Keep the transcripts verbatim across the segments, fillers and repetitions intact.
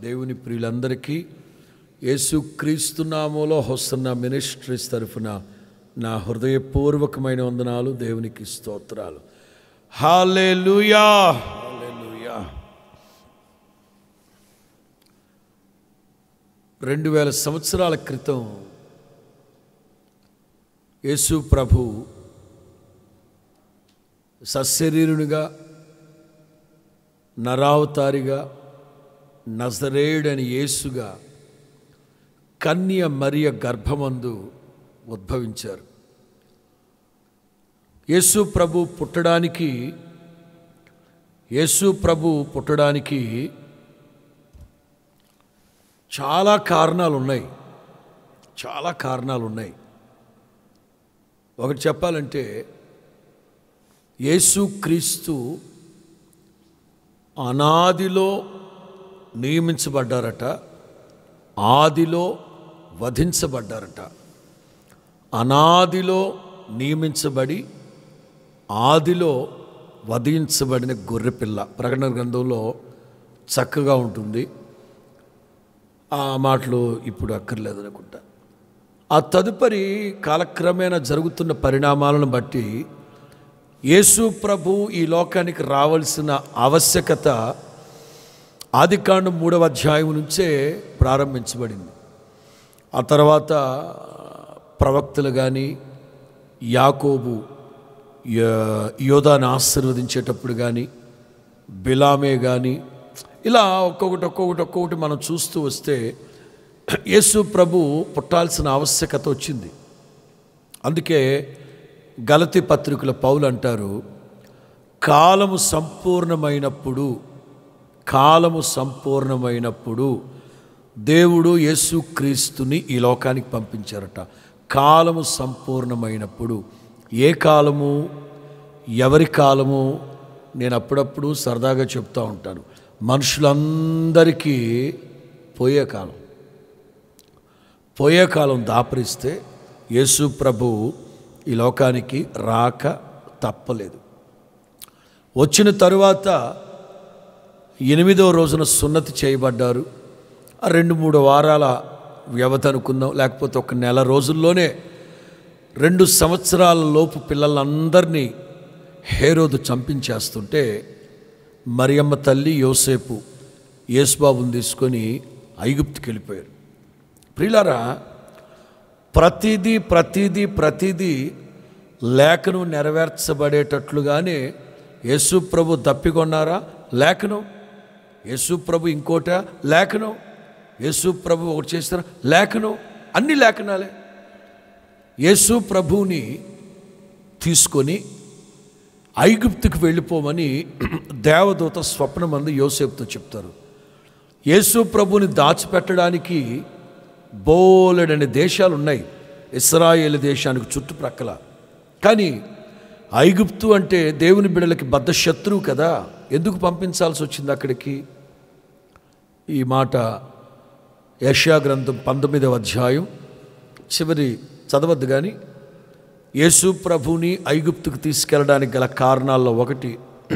దేవుని ప్రియులందరికీ యేసుక్రీస్తు నామములో హోసన్నా మినిస్ట్రీస్ తరఫున నా హృదయపూర్వకమైన వందనాలు. దేవునికి స్తోత్రాలు. హల్లెలూయా, హల్లెలూయా. రెండు వేల సంవత్సరాల క్రితం యేసు ప్రభు సశరీరునిగా నరావతారిగా నజరేయుడని యేసుగా కన్య మరియ గర్భమందు ఉద్భవించారు. యేసు ప్రభు పుట్టడానికి యేసు ప్రభు పుట్టడానికి చాలా కారణాలు ఉన్నాయి చాలా కారణాలు ఉన్నాయి. ఒకటి చెప్పాలంటే యేసు క్రీస్తు అనాదిలో నియమించబడ్డారట, ఆదిలో వధించబడ్డారట. అనాదిలో నియమించబడి ఆదిలో వధించబడిన గొర్రెపిల్ల ప్రకటన గ్రంథంలో చక్కగా ఉంటుంది. ఆ మాటలు ఇప్పుడు అక్కర్లేదు అనుకుంటా. ఆ తదుపరి కాలక్రమేణా జరుగుతున్న పరిణామాలను బట్టి యేసు ప్రభు ఈ లోకానికి రావాల్సిన ఆవశ్యకత ఆదికాండం మూడవ అధ్యాయం నుంచే ప్రారంభించబడింది. ఆ తర్వాత ప్రవక్తలు కానీ యాకోబు యోధాను ఆశీర్వదించేటప్పుడు కానీ బిలామే కానీ ఇలా ఒక్కొక్కటి ఒక్కొక్కటి ఒక్కొక్కటి మనం చూస్తూ వస్తే యేసు ప్రభు పుట్టాల్సిన ఆవశ్యకత వచ్చింది. అందుకే గలతీ పత్రికల పౌలు అంటారు, కాలము సంపూర్ణమైనప్పుడు కాలము సంపూర్ణమైనప్పుడు దేవుడు యేసుక్రీస్తుని ఈ లోకానికి పంపించారట. కాలము సంపూర్ణమైనప్పుడు. ఏ కాలము, ఎవరి కాలము? నేను అప్పుడప్పుడు సరదాగా చెప్తూ ఉంటాను, మనుషులందరికీ పోయే కాలం పోయే కాలం దాపరిస్తే యేసు ప్రభు ఈ లోకానికి రాక తప్పలేదు. వచ్చిన తరువాత ఎనిమిదవ రోజున సున్నతి చేయబడ్డారు. ఆ రెండు మూడు వారాల వ్యవధి అనుకుందాం, లేకపోతే ఒక నెల రోజుల్లోనే రెండు సంవత్సరాల లోపు పిల్లలందరినీ హేరోదు చంపించేస్తుంటే మరియమ్మ తల్లి యోసేపు యేసుబాబుని తీసుకొని ఐగుప్తుకి వెళ్ళిపోయారు. ప్రియులారా, ప్రతిదీ ప్రతిదీ ప్రతిదీ లేఖనం నెరవేర్చబడేటట్లుగానే యేసు ప్రభు దప్పికొన్నారా? లేఖనం. యేసు ప్రభు ఇంకోట లేఖనం. యేసు ప్రభు ఒకటి చేస్తారా? లేఖనం. అన్ని లేఖనాలే. యేసు ప్రభువుని తీసుకొని ఐగుప్తుకు వెళ్ళిపోమని దేవదూత స్వప్నమందు యోసేపుతో చెప్తారు. యేసు ప్రభుని దాచిపెట్టడానికి బోలెడని దేశాలు ఉన్నాయి ఇశ్రాయేలు దేశానికి చుట్టుప్రక్కల. కానీ ఐగుప్తు అంటే దేవుని బిడ్డలకి బద్ధ శత్రువు కదా, ఎందుకు పంపించాల్సి వచ్చింది అక్కడికి? ఈ మాట యెషయా గ్రంథం పంతొమ్మిదవ అధ్యాయం చివరి చదవద్దు కానీ యేసు ప్రభుని ఐగుప్తుకు తీసుకెళ్ళడానికి గల కారణాల్లో ఒకటి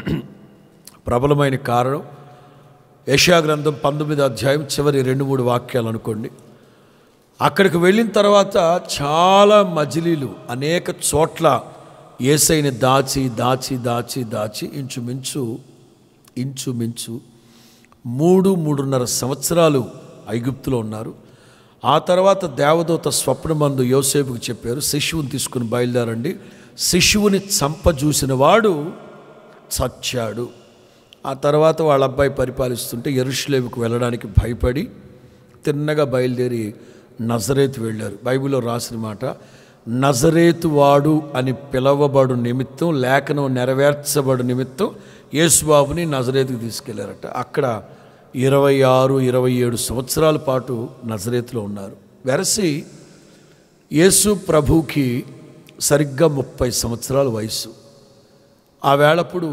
ప్రబలమైన కారణం యెషయా గ్రంథం పంతొమ్మిదవ అధ్యాయం చివరి రెండు మూడు వాక్యాలు అనుకోండి. అక్కడికి వెళ్ళిన తర్వాత చాలా మజిలీలు అనేక చోట్ల యేసయ్యని దాచి దాచి దాచి దాచి ఇంచుమించు ఇంచుమించు మూడు మూడున్నర సంవత్సరాలు ఐగుప్తులో ఉన్నారు. ఆ తర్వాత దేవదూత స్వప్నమందు యోసేపుకు చెప్పారు, శిశువుని తీసుకుని బయలుదేరండి. శిశువుని చంపజూసిన వాడు చచ్చాడు. ఆ తర్వాత వాళ్ళ అబ్బాయి పరిపాలిస్తుంటే యెరూషలేముకు వెళ్ళడానికి భయపడి తిన్నగా బయలుదేరి నజరేతు వెళ్ళారు. బైబిల్లో రాసిన మాట, నజరేతు వాడు అని పిలవబడు నిమిత్తం, లేఖనం నెరవేర్చబడు నిమిత్తం యేసుబాబుని నజరేతుకు తీసుకెళ్లారట. అక్కడ ఇరవై ఆరు ఇరవై ఏడు సంవత్సరాల పాటు నజరేతులో ఉన్నారు. వెరసి యేసు ప్రభుకి సరిగ్గా ముప్పై సంవత్సరాల వయసు. ఆ వేళప్పుడు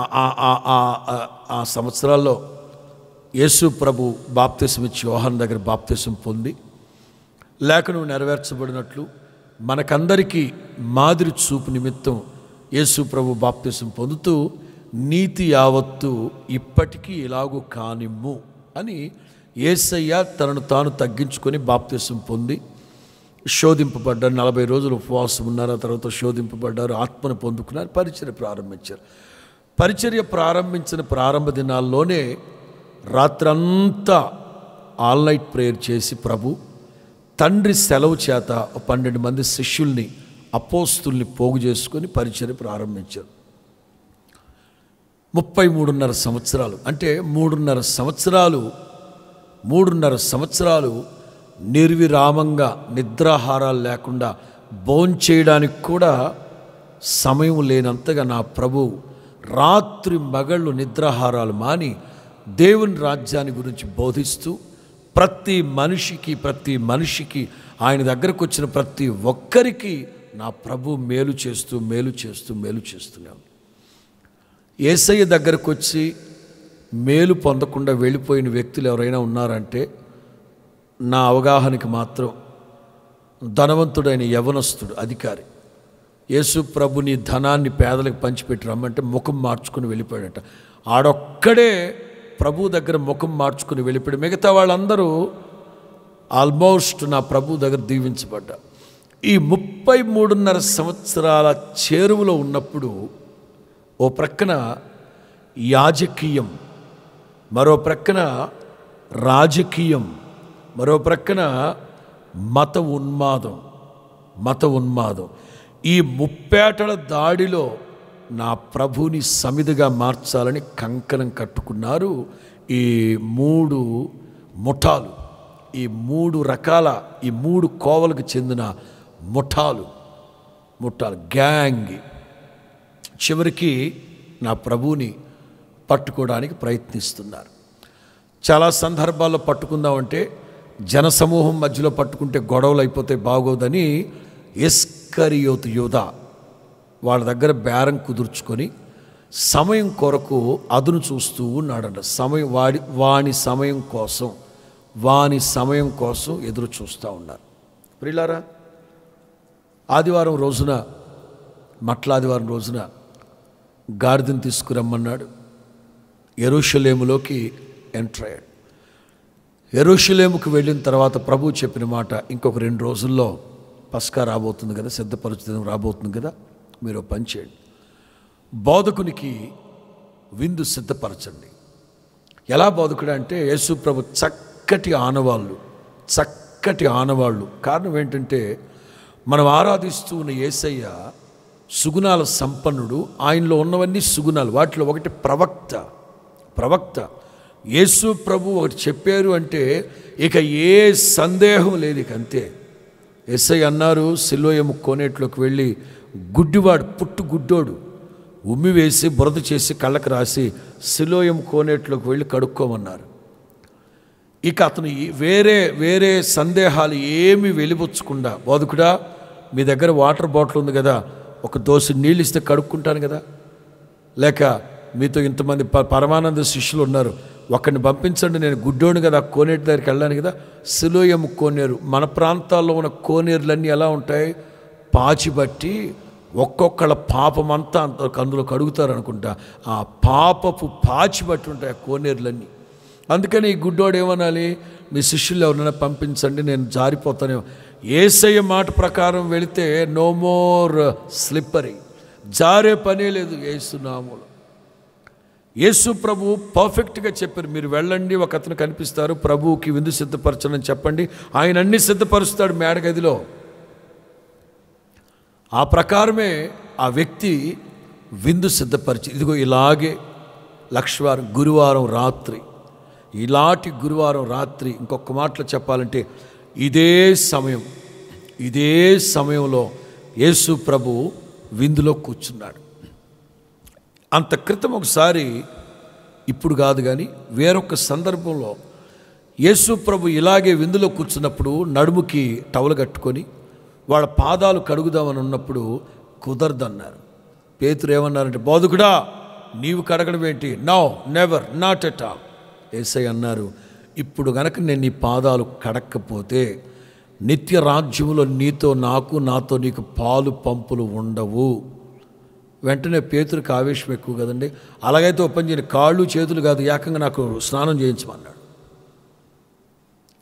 ఆ సంవత్సరాల్లో యేసు ప్రభు బాప్తిసం ఇచ్చి యోహాను దగ్గర బాప్తిసం పొంది లేఖనం నెరవేర్చబడినట్లు మనకందరికీ మాదిరి చూపు నిమిత్తం యేసు ప్రభు బాప్తిసం పొందుతూ నీతి యావత్తు ఇప్పటికీ ఇలాగూ కానిమ్ము అని యేసయ్య తనను తాను తగ్గించుకొని బాప్తిసం పొంది శోధింపబడ్డారు. నలభై రోజులు ఉపవాసం ఉన్నారు. ఆ తర్వాత శోధింపబడ్డారు, ఆత్మను పొందుకున్నారు, పరిచర్య ప్రారంభించారు. పరిచర్య ప్రారంభించిన ప్రారంభ దినాల్లోనే రాత్రంతా ఆల్ నైట్ ప్రేయర్ చేసి ప్రభు తండ్రి సెలవు చేత పన్నెండు మంది శిష్యుల్ని అపోస్తుల్ని పోగు చేసుకొని పరిచర్య ప్రారంభించారు. ముప్పై మూడున్నర సంవత్సరాలు అంటే మూడున్నర సంవత్సరాలు మూడున్నర సంవత్సరాలు నిర్విరామంగా నిద్రాహారాలు లేకుండా భోంచేయడానికి కూడా సమయం లేనంతగా నా ప్రభు రాత్రి మగళ్ళు నిద్రాహారాలు మాని దేవుని రాజ్యాన్ని గురించి బోధిస్తూ ప్రతి మనిషికి ప్రతి మనిషికి ఆయన దగ్గరకు వచ్చిన ప్రతి ఒక్కరికి నా ప్రభు మేలు చేస్తూ మేలు చేస్తూ మేలు చేస్తున్నాం. యేసయ్య దగ్గరకు వచ్చి మేలు పొందకుండా వెళ్ళిపోయిన వ్యక్తులు ఎవరైనా ఉన్నారంటే నా అవగాహనకి మాత్రం ధనవంతుడైన యవనస్తుడు అధికారి యేసు ప్రభుని ధనాన్ని పేదలకు పంచిపెట్టి రమ్మంటే ముఖం మార్చుకుని వెళ్ళిపోయాడట. ఆడొక్కడే ప్రభు దగ్గర ముఖం మార్చుకుని వెళ్ళిపోయాడు. మిగతా వాళ్ళందరూ ఆల్మోస్ట్ నా ప్రభు దగ్గర దీవించబడ్డా. ఈ ముప్పై మూడున్నర సంవత్సరాల చేరువలో ఉన్నప్పుడు ఓ ప్రక్కన యాజకీయం, మరో ప్రక్కన రాజకీయం, మరో ప్రక్కన మత ఉన్మాదం మత ఉన్మాదం ఈ ముప్పేటల దాడిలో నా ప్రభుని సమిధిగా మార్చాలని కంకణం కట్టుకున్నారు ఈ మూడు ముఠాలు, ఈ మూడు రకాల ఈ మూడు కోవలకు చెందిన ముఠాలు ముఠాలు గ్యాంగ్. చివరికి నా ప్రభుని పట్టుకోవడానికి ప్రయత్నిస్తున్నారు. చాలా సందర్భాల్లో పట్టుకుందామంటే జనసమూహం మధ్యలో పట్టుకుంటే గొడవలు అయిపోతే బాగోదని ఇస్కరియోతు యూదా వాళ్ళ దగ్గర బేరం కుదుర్చుకొని సమయం కొరకు అదును చూస్తూ ఉన్నాడంట. సమయం వాడి వాని సమయం కోసం వాని సమయం కోసం ఎదురు చూస్తూ ఉన్నారు. ప్రియులారా, ఆదివారం రోజున మట్లాదివారం రోజున గాడిదను తీసుకురమ్మన్నాడు. యెరూషలేములోకి ఎంటర్ అయ్యాడు. యెరూషలేముకు వెళ్ళిన తర్వాత ప్రభు చెప్పిన మాట, ఇంకొక రెండు రోజుల్లో పస్కా రాబోతుంది కదా, సిద్ధపరచడం రాబోతుంది కదా, మీరు పని చేయండి, బోధకునికి విందు సిద్ధపరచండి. ఎలా బోధకుడు అంటే యేసు ప్రభు చక్కటి ఆనవాళ్ళు చక్కటి ఆనవాళ్ళు కారణం ఏంటంటే మనం ఆరాధిస్తూ ఉన్న యేసయ్య సుగుణాల సంపన్నుడు. ఆయనలో ఉన్నవన్నీ సుగుణాలు. వాటిలో ఒకటి ప్రవక్త. ప్రవక్త యేసు ప్రభు ఒకటి చెప్పారు అంటే ఇక ఏ సందేహం లేదు, ఇక అంతే. యేసయ్య అన్నారు, సిలోయము కోనేట్లోకి వెళ్ళి గుడ్డివాడు పుట్టు గుడ్డోడు ఉమ్మి వేసి బురద చేసి కళ్ళకు రాసి సిలోయం కోనేట్లోకి వెళ్ళి కడుక్కోమన్నారు. ఇక అతను వేరే వేరే సందేహాలు ఏమి వెలిబుచ్చకుండా, బోధకుడా మీ దగ్గర వాటర్ బాటిల్ ఉంది కదా, ఒక దోశ నీళ్ళు ఇస్తే కడుక్కుంటాను కదా, లేక మీతో ఇంతమంది ప పరమానంద శిష్యులు ఉన్నారు, ఒకరిని పంపించండి, నేను గుడ్డోని కదా, కోనేరు దగ్గరికి వెళ్ళాను కదా. సిలోయం కోనేరు, మన ప్రాంతాల్లో ఉన్న కోనేరులన్నీ ఎలా ఉంటాయి, పాచిబట్టి ఒక్కొక్కళ్ళ పాపమంతా అంత అందులో కడుగుతారు అనుకుంటా. ఆ పాపపు పాచిబట్టి ఉంటాయి ఆ కోనేరులన్నీ. అందుకని ఈ గుడ్డోడు ఏమనాలి, మీ శిష్యులు ఎవరైనా పంపించండి, నేను జారిపోతానేమో. యేసయ్య మాట ప్రకారం వెళితే నో మోర్ స్లిప్పరీ, జారే పనే లేదు యేసునామములో. యేసు ప్రభు పర్ఫెక్ట్గా చెప్పారు, మీరు వెళ్ళండి, ఒక అతను కనిపిస్తారు, ప్రభువుకి విందు సిద్ధపరచని చెప్పండి, ఆయన అన్ని సిద్ధపరుస్తాడు మేడగదిలో. ఆ ప్రకారమే ఆ వ్యక్తి విందు సిద్ధపరిచి, ఇదిగో ఇలాగే లక్షవారం గురువారం రాత్రి, ఇలాంటి గురువారం రాత్రి, ఇంకొక మాటలో చెప్పాలంటే ఇదే సమయం ఇదే సమయంలో యేసు ప్రభు విందులో కూర్చున్నాడు. అంత క్రితం ఒకసారి, ఇప్పుడు కాదు కానీ వేరొక సందర్భంలో యేసు ప్రభు ఇలాగే విందులో కూర్చున్నప్పుడు నడుముకి టవలు కట్టుకొని వాళ్ళ పాదాలు కడుగుదామని ఉన్నప్పుడు కుదరదన్నారు. పేతురు ఏమన్నారంటే, బోధకుడా నీవు కడగడం ఏంటి, no never not at all. Yesayya అన్నారు, ఇప్పుడు గనక నేను నీ పాదాలు కడక్కపోతే నిత్య రాజ్యంలో నీతో నాకు నాతో నీకు పాలు పంపులు ఉండవు. వెంటనే పేతురికి ఆవేశం ఎక్కువ కదండి. అలాగైతే ఓపెన్ చేయని, కాళ్ళు చేతులు కాదు, ఏకంగా నాకు స్నానం చేయించమన్నాడు.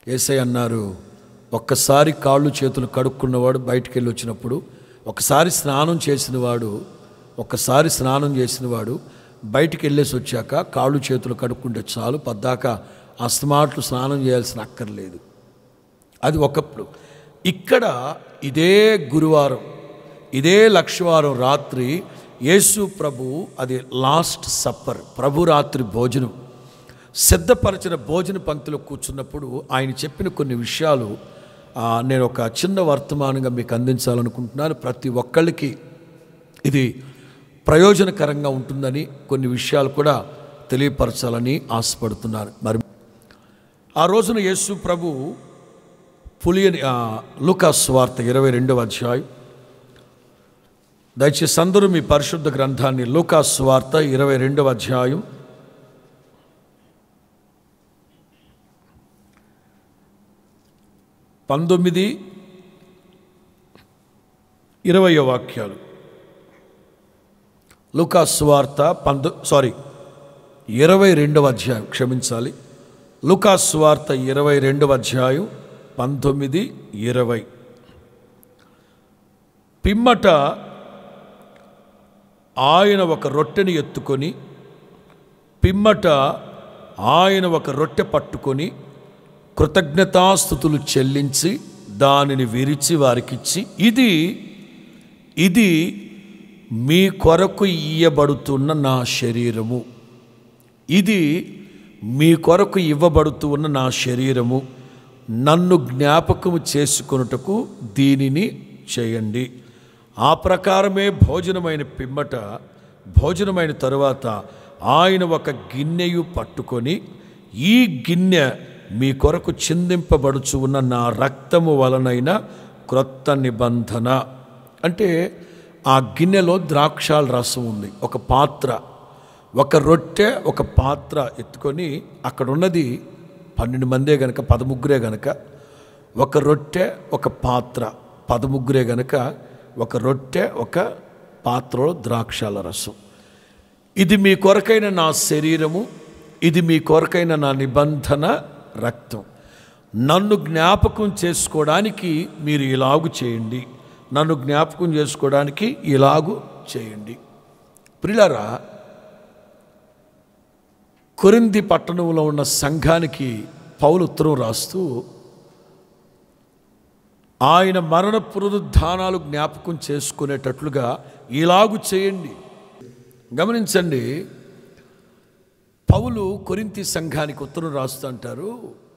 యేసయ్య అన్నారు, ఒక్కసారి కాళ్ళు చేతులు కడుక్కున్నవాడు బయటికి వెళ్ళి వచ్చినప్పుడు, ఒకసారి స్నానం చేసినవాడు ఒక్కసారి స్నానం చేసినవాడు బయటికి వెళ్ళేసి వచ్చాక కాళ్ళు చేతులు కడుక్కుంటే చాలు, పద్దాక అస్తమాట్లు స్నానం చేయాల్సిన అక్కర్లేదు. అది ఒకప్పుడు. ఇక్కడ ఇదే గురువారం, ఇదే లక్షవారం రాత్రి యేసు ప్రభు, అది లాస్ట్ సప్పర్, ప్రభు రాత్రి భోజనం, సిద్ధపరిచిన భోజన పంక్తిలో కూర్చున్నప్పుడు ఆయన చెప్పిన కొన్ని విషయాలు నేను ఒక చిన్న వర్తమానంగా మీకు అందించాలనుకుంటున్నాను. ప్రతి ఒక్కళ్ళకి ఇది ప్రయోజనకరంగా ఉంటుందని కొన్ని విషయాలు కూడా తెలియపరచాలని ఆశపడుతున్నాను. మరి ఆ రోజున యేసు ప్రభు పులియని లూకా సువార్త ఇరవై రెండవ అధ్యాయం, దయచేసి అందరూ మీ పరిశుద్ధ గ్రంథాన్ని లూకా సువార్త ఇరవై రెండవ అధ్యాయం పంతొమ్మిది ఇరవై వాక్యాలు. లూకా సువార్త పంతొ సారీ ఇరవై రెండవ అధ్యాయం క్షమించాలి లూకా సువార్త ఇరవై రెండవ అధ్యాయం పంతొమ్మిది ఇరవై. పిమ్మట ఆయన ఒక రొట్టెని ఎత్తుకొని పిమ్మట ఆయన ఒక రొట్టె పట్టుకొని కృతజ్ఞతాస్తుతులు చెల్లించి దానిని విరిచి వారికిచ్చి, ఇది ఇది మీ కొరకు ఇయ్యబడుతున్న నా శరీరము, ఇది మీ కొరకు ఇవ్వబడుతూ ఉన్న నా శరీరము, నన్ను జ్ఞాపకము చేసుకొనుటకు దీనిని చేయండి. ఆ ప్రకారమే భోజనమైన పిమ్మట భోజనమైన తరువాత ఆయన ఒక గిన్నెయు పట్టుకొని, ఈ గిన్నె మీ కొరకు చిందింపబడుచు ఉన్న నా రక్తము వలనైన క్రొత్త నిబంధన. అంటే ఆ గిన్నెలో ద్రాక్షాల రసం ఉంది. ఒక పాత్ర, ఒక రొట్టె, ఒక పాత్ర ఎత్తుకొని, అక్కడ ఉన్నది పన్నెండు మందే గనక పదముగ్గురే గనక, ఒక రొట్టె ఒక పాత్ర పదముగ్గురే గనక, ఒక రొట్టె ఒక పాత్రలో ద్రాక్షాల రసం. ఇది మీ కొరకైన నా శరీరము, ఇది మీ కొరకైన నా నిబంధన రక్తం. నన్ను జ్ఞాపకం చేసుకోవడానికి మీరు ఇలాగు చేయండి, నన్ను జ్ఞాపకం చేసుకోవడానికి ఇలాగు చేయండి. ప్రియులారా, కొరింథీ పట్టణంలో ఉన్న సంఘానికి పౌలు ఉత్తరం రాస్తూ ఆయన మరణ పునరుద్ధానాలు జ్ఞాపకం చేసుకునేటట్లుగా ఇలాగు చేయండి. గమనించండి, పౌలు కొరింథీ సంఘానికి ఉత్తరం రాస్తూ అంటారు,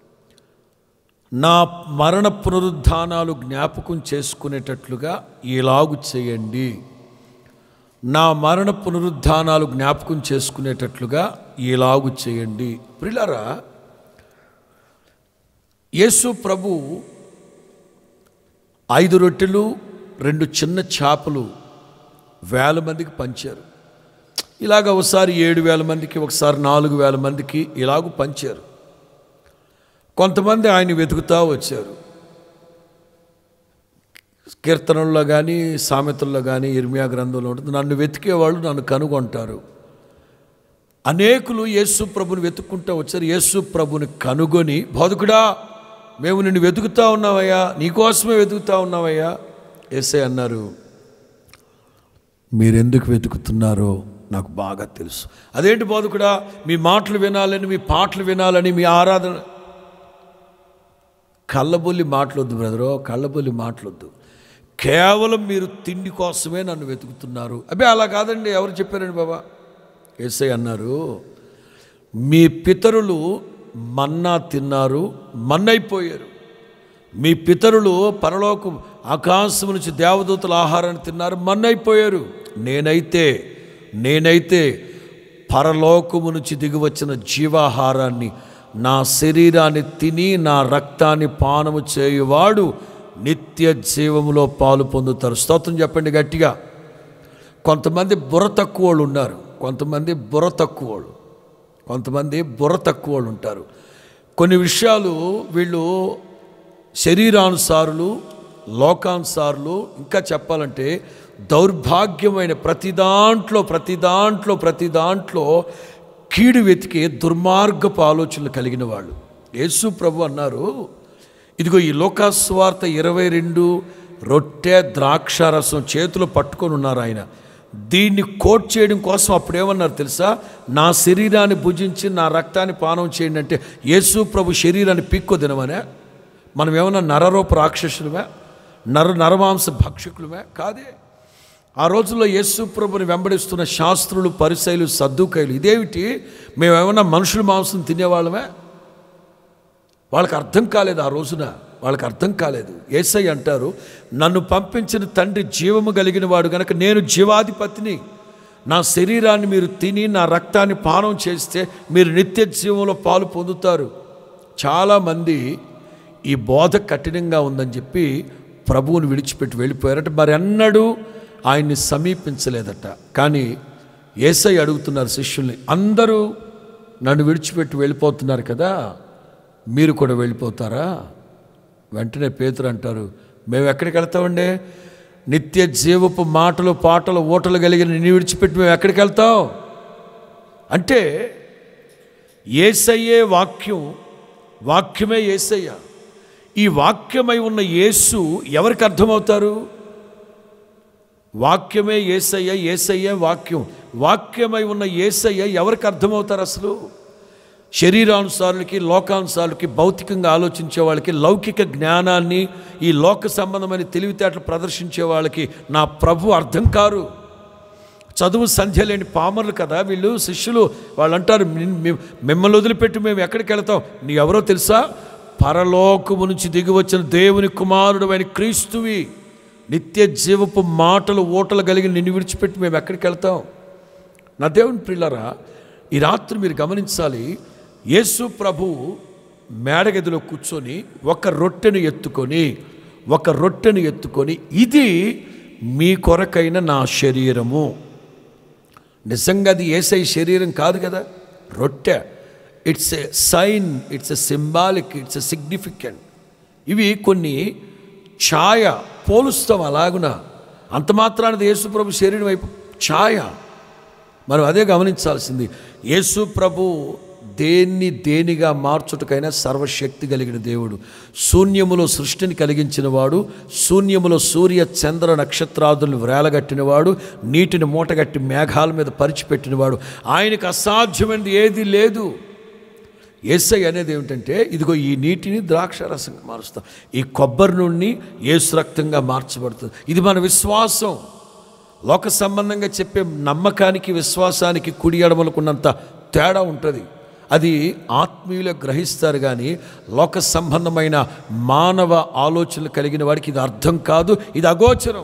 నా మరణ పునరుద్ధానాలు జ్ఞాపకం చేసుకునేటట్లుగా ఇలాగు చేయండి. నా మరణ పునరుద్ధానాలు జ్ఞాపకం చేసుకునేటట్లుగా ఇలాగు చేయండి. ప్రియులారా, యేసు ప్రభు ఐదు రొట్టెలు రెండు చిన్న చేపలు వేల మందికి పంచారు. ఇలాగ ఒకసారి ఏడు వేల మందికి, ఒకసారి నాలుగు వేల మందికి ఇలాగూ పంచారు. కొంతమంది ఆయన వెతుకుతూ వచ్చారు. కీర్తనల్లో కానీ సామెతల్లో కానీ ఇర్మియా గ్రంథంలో ఉంటుంది, నన్ను వెతికేవాళ్ళు నన్ను కనుగొంటారు. అనేకులు యేసు ప్రభుని వెతుక్కుంటూ వచ్చారు. యేసు ప్రభుని కనుగొని, బోధకుడా మేము నిన్ను వెతుకుతూ ఉన్నావయ్యా, నీకోసమే వెతుకుతూ ఉన్నావయ్యా. యేసయ్య అన్నారు, మీరెందుకు వెతుకుతున్నారో నాకు బాగా తెలుసు. అదేంటి బోధకుడా, మీ మాటలు వినాలని, మీ పాటలు వినాలని, మీ ఆరాధన. కళ్ళబొల్లి మాటలొద్దు బ్రదరో, కళ్ళబొల్లి మాటలొద్దు. కేవలం మీరు తిండి కోసమే నన్ను వెతుకుతున్నారు. అబ్బే అలా కాదండి, ఎవరు చెప్పారండి బాబా? యేసయ్య అన్నారు, మీ పితరులు మన్నా తిన్నారు, మన్నైపోయారు. మీ పితరులు పరలోకం ఆకాశం నుంచి దేవదూతల ఆహారాన్ని తిన్నారు, మన్నైపోయారు. నేనైతే నేనైతే పరలోకము నుంచి దిగివచ్చిన జీవాహారాన్ని, నా శరీరాన్ని తిని నా రక్తాన్ని పానము చేయువాడు నిత్య జీవములో పాలు పొందుతారు. స్తోత్రం చెప్పండి గట్టిగా. కొంతమంది బుర్ర తక్కువ వాళ్ళు ఉన్నారు, కొంతమంది బుర్ర తక్కువ వాళ్ళు కొంతమంది బుర్ర తక్కువ వాళ్ళు ఉంటారు. కొన్ని విషయాలు వీళ్ళు శరీరానుసారులు, లోకానుసారులు, ఇంకా చెప్పాలంటే దౌర్భాగ్యమైన ప్రతి దాంట్లో ప్రతి దాంట్లో ప్రతి దాంట్లో కీడు వెతికే దుర్మార్గపు ఆలోచనలు కలిగిన వాళ్ళు. యేసు ప్రభు అన్నారు, ఇదిగో ఈ లోకాసువార్త ఇరవై రెండు రొట్టె ద్రాక్షారసం చేతిలో పట్టుకొని ఉన్నారు ఆయన. దీన్ని కోట్ చేయడం కోసం అప్పుడు ఏమన్నారు తెలుసా? నా శరీరాన్ని భుజించి నా రక్తాన్ని పానం చేయండి అంటే యేసు ప్రభు శరీరాన్ని పీక్కో తినమనే? మనం ఏమన్నా నరరూప రాక్షసులమే, నర నరమాంస భక్షకులమే? కాదే. ఆ రోజుల్లో యేసు ప్రభుని వెంబడిస్తున్న శాస్త్రులు, పరిసయ్యులు, సద్దూకయ్యులు ఇదేమిటి, మేమేమన్నా మనుషుల మాంసం తినేవాళ్ళమే? వాళ్ళకి అర్థం కాలేదు. ఆ రోజున వాళ్ళకి అర్థం కాలేదు. యేసయ్య అంటారు, నన్ను పంపించిన తండ్రి జీవము కలిగిన వాడు గనక నేను జీవాధిపతిని. నా శరీరాన్ని మీరు తిని నా రక్తాన్ని పానం చేస్తే మీరు నిత్య జీవంలో పాలు పొందుతారు. చాలామంది ఈ బోధ కఠినంగా ఉందని చెప్పి ప్రభువుని విడిచిపెట్టి వెళ్ళిపోయారట. మరి అన్నడూ ఆయన్ని సమీపించలేదట. కానీ యేసయ్య అడుగుతున్నారు శిష్యుల్ని, అందరూ నన్ను విడిచిపెట్టి వెళ్ళిపోతున్నారు కదా, మీరు కూడా వెళ్ళిపోతారా? వెంటనే పేతురు అంటారు, మేము ఎక్కడికి వెళ్తామండి? నిత్య జీవపు మాటలు, పాటలు, ఓటలు కలిగిన నిన్ను విడిచిపెట్టి మేము ఎక్కడికి వెళ్తాం? అంటే యేసయ్యే వాక్యం, వాక్యమే యేసయ్య. ఈ వాక్యమై ఉన్న యేసు ఎవరికి అర్థమవుతారు? వాక్యమే యేసయ్య, యేసయ్యే వాక్యం. వాక్యమై ఉన్న యేసయ్య ఎవరికి అర్థమవుతారు? అసలు శరీరానుసారులకి, లోకానుసారులకి, భౌతికంగా ఆలోచించే వాళ్ళకి, లౌకిక జ్ఞానాన్ని, ఈ లోక సంబంధమైన తెలివితేటలు ప్రదర్శించే వాళ్ళకి నా ప్రభు అర్థం కారు. చదువు సంధ్య లేని పామరులు కదా వీళ్ళు శిష్యులు. వాళ్ళు అంటారు, మిమ్మల్ని వదిలిపెట్టి మేము ఎక్కడికి వెళ్తాం? నీ ఎవరో తెలుసా? పరలోకము నుంచి దిగి వచ్చిన దేవుని కుమారుడు అయిన క్రీస్తువి. నిత్య జీవపు మాటలు, ఓటలు కలిగి నిన్ను విడిచిపెట్టి మేము ఎక్కడికి వెళ్తాం? నా దేవుని ప్రియులారా, ఈ రాత్రి మీరు గమనించాలి. యేసు ప్రభు మేడగదిలో కూర్చొని ఒక రొట్టెను ఎత్తుకొని ఒక రొట్టెను ఎత్తుకొని ఇది మీ కొరకైన నా శరీరము. నిజంగా అది యేసయ్య శరీరం కాదు కదా, రొట్టె. It's a sign, it's a symbolic, it's a significant. ఇవి కొన్ని ఛాయ పోలుస్తాం అలాగున. అంత మాత్రానది యేసు ప్రభు శరీరం వైపు ఛాయ. మనం అదే గమనించాల్సింది. యేసు ప్రభు దేన్ని దేనిగా మార్చుటకైనా సర్వశక్తి కలిగిన దేవుడు. శూన్యములో సృష్టిని కలిగించిన వాడు, శూన్యములో సూర్య చంద్ర నక్షత్రాదులను వ్రేలగట్టినవాడు, నీటిని మూటగట్టి మేఘాల మీద పరిచిపెట్టినవాడు. ఆయనకు అసాధ్యమైనది ఏది లేదు. యేసయ్య అనేది ఏమిటంటే, ఇదిగో ఈ నీటిని ద్రాక్ష రసంగా మారుస్తాం, ఈ కొబ్బరి నుండి యేసు రక్తంగా మార్చబడుతుంది. ఇది మన విశ్వాసం. లోక సంబంధంగా చెప్పే నమ్మకానికి, విశ్వాసానికి కుడి ఎడమలకున్నంత తేడా ఉంటుంది. అది ఆత్మీయులు గ్రహిస్తారు, కానీ లోక సంబంధమైన మానవ ఆలోచనలు కలిగిన వాడికి ఇది అర్థం కాదు, ఇది అగోచరం.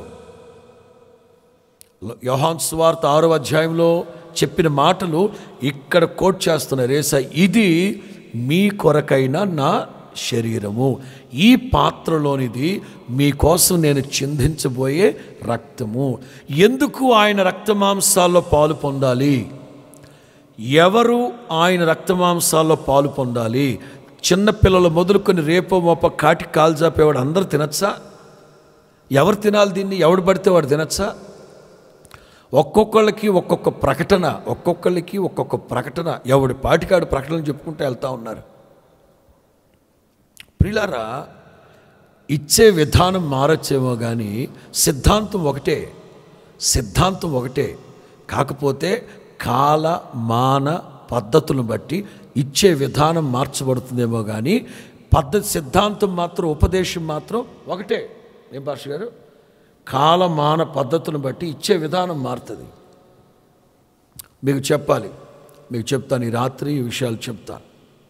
యోహాను సువార్త ఆరో అధ్యాయంలో చెప్పిన మాటలు ఇక్కడ కోట్ చేస్తున్నారు యేసయ్య. ఇది మీ కొరకైన నా శరీరము, ఈ పాత్రలోనిది మీకోసం నేను చిందించబోయే రక్తము. ఎందుకు ఆయన రక్తమాంసాల్లో పాలు పొందాలి? ఎవరు ఆయన రక్తమాంసాల్లో పాలు పొందాలి? చిన్నపిల్లలు మొదలుకొని రేపో మోప కాటి కాల్జాపేవాడు అందరూ తినచ్చా? ఎవరు తినాలి దీన్ని? ఎవడు పడితే వాడు తినచ్చా? ఒక్కొక్కళ్ళకి ఒక్కొక్క ప్రకటన, ఒక్కొక్కళ్ళకి ఒక్కొక్క ప్రకటన, ఎవడి పాటికాడు ప్రకటనలు చెప్పుకుంటూ వెళ్తూ ఉన్నారు. ప్రియులారా, ఇచ్చే విధానం మారచ్చేమో కానీ సిద్ధాంతం ఒకటే, సిద్ధాంతం ఒకటే. కాకపోతే కాల మాన పద్ధతులను బట్టి ఇచ్చే విధానం మార్చబడుతుందేమో కానీ పద్ధతి, సిద్ధాంతం మాత్రం, ఉపదేశం మాత్రం ఒకటే. ఏం భాష గారు? కాలమాన పద్ధతులను బట్టి ఇచ్చే విధానం మారుతుంది. మీకు చెప్పాలి, మీకు చెప్తాను. ఈ రాత్రి ఈ విషయాలు చెప్తాను.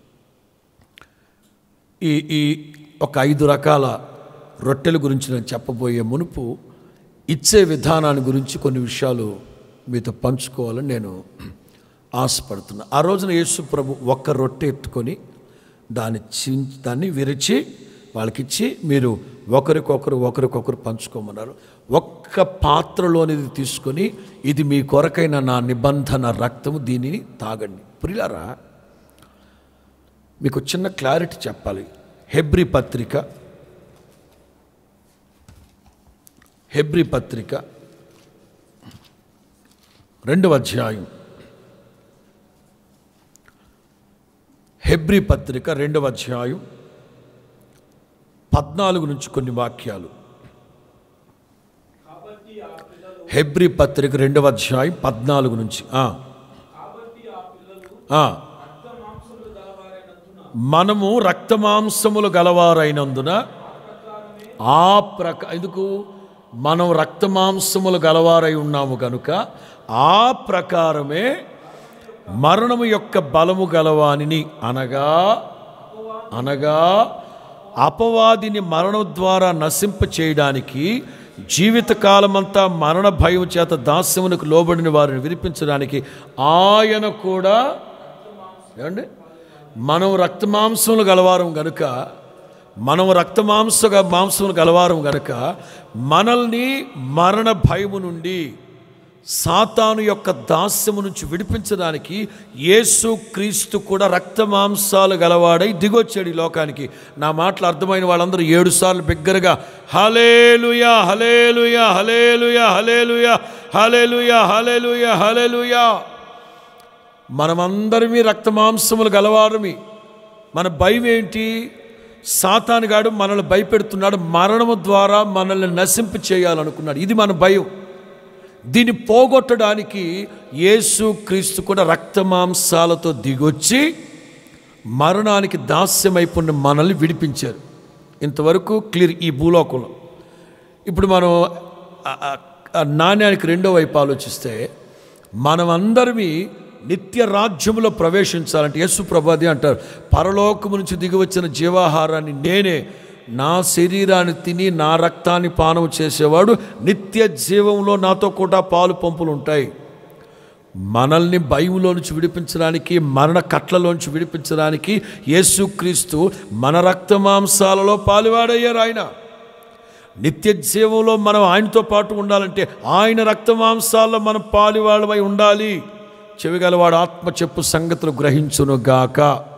ఈ ఈ ఒక ఐదు రకాల రొట్టెల గురించి నేను చెప్పబోయే మునుపు ఇచ్చే విధానాన్ని గురించి కొన్ని విషయాలు మీతో పంచుకోవాలని నేను ఆశపడుతున్నా. ఆ రోజున యేసు ప్రభు ఒక్క రొట్టె ఎత్తుకొని దాన్ని చి దాన్ని విరిచి వాళ్ళకిచ్చి, మీరు ఒకరికొకరు ఒకరికొకరు పంచుకోమన్నారు. ఒక్క పాత్రలోనిది తీసుకొని, ఇది మీ కొరకైన నా నిబంధన రక్తము, దీనిని తాగండి. ప్రియులారా, మీకు చిన్న క్లారిటీ చెప్పాలి. హెబ్రీ పత్రిక హెబ్రీ పత్రిక రెండవ అధ్యాయం హెబ్రీ పత్రిక రెండవ అధ్యాయం పద్నాలుగు నుంచి కొన్ని వాక్యాలు. హెబ్రీ పత్రిక రెండవ అధ్యాయం పద్నాలుగు నుంచి. మనము రక్తమాంసములు గలవారైనందున ఆ ప్రక ఎందుకు మనం రక్తమాంసములు గలవారై ఉన్నాము కనుక ఆ ప్రకారమే మరణము యొక్క బలము గలవానిని అనగా అనగా అపవాదిని మరణం ద్వారా నశింప చేయడానికి, జీవితకాలమంతా మరణ భయం చేత దాస్యమునకు లోబడిన వారిని విడిపించడానికి ఆయన కూడా ఏమండి మనం రక్తమాంసములు గలవారం గనుక మనం రక్తమాంస మాంసములు గలవారం గనుక మనల్ని మరణ భయము నుండి, సాతాను యొక్క దాస్యము నుంచి విడిపించడానికి యేసు క్రీస్తు కూడా రక్తమాంసాలు గలవాడై దిగొచ్చాడు ఈ లోకానికి. నా మాటలు అర్థమైన వాళ్ళందరూ ఏడు సార్లు బిగ్గరగా హల్లెలూయా హల్లెలూయా హల్లెలూయా హల్లెలూయా హల్లెలూయా హల్లెలూయా హల్లెలూయా. మనమందరమీ రక్తమాంసములు గలవారమి. మన భయం ఏంటి? సాతానుగాడు మనల్ని భయపెడుతున్నాడు, మరణము ద్వారా మనల్ని నశింప చేయాలనుకున్నాడు. ఇది మన భయం. దీన్ని పోగొట్టడానికి యేసు క్రీస్తు కూడా రక్తమాంసాలతో దిగొచ్చి మరణానికి దాస్యమైపోయిన మనల్ని విడిపించారు. ఇంతవరకు క్లియర్ ఈ భూలోకంలో. ఇప్పుడు మనం నాణ్యానికి రెండో వైపు ఆలోచిస్తే మనమందరినీ నిత్య రాజ్యములో ప్రవేశించాలంటే యేసు ప్రభువు అదే అంటారు, పరలోకము నుంచి దిగి వచ్చిన జీవాహారాన్ని నేనే, నా శరీరాన్ని తిని నా రక్తాన్ని పానం చేసేవాడు నిత్య జీవంలో నాతో కూడా పాలు పంపులు ఉంటాయి. మనల్ని భయంలో నుంచి విడిపించడానికి, మరణ కట్లలోంచి విడిపించడానికి యేసుక్రీస్తు మన రక్తమాంసాలలో పాలువాడయ్యారు. ఆయన నిత్య జీవంలో మనం ఆయనతో పాటు ఉండాలంటే ఆయన రక్తమాంసాల్లో మనం పాలువాడమై ఉండాలి. చెవిగలవాడు ఆత్మ చెప్పు సంగతులు గ్రహించునుగాక.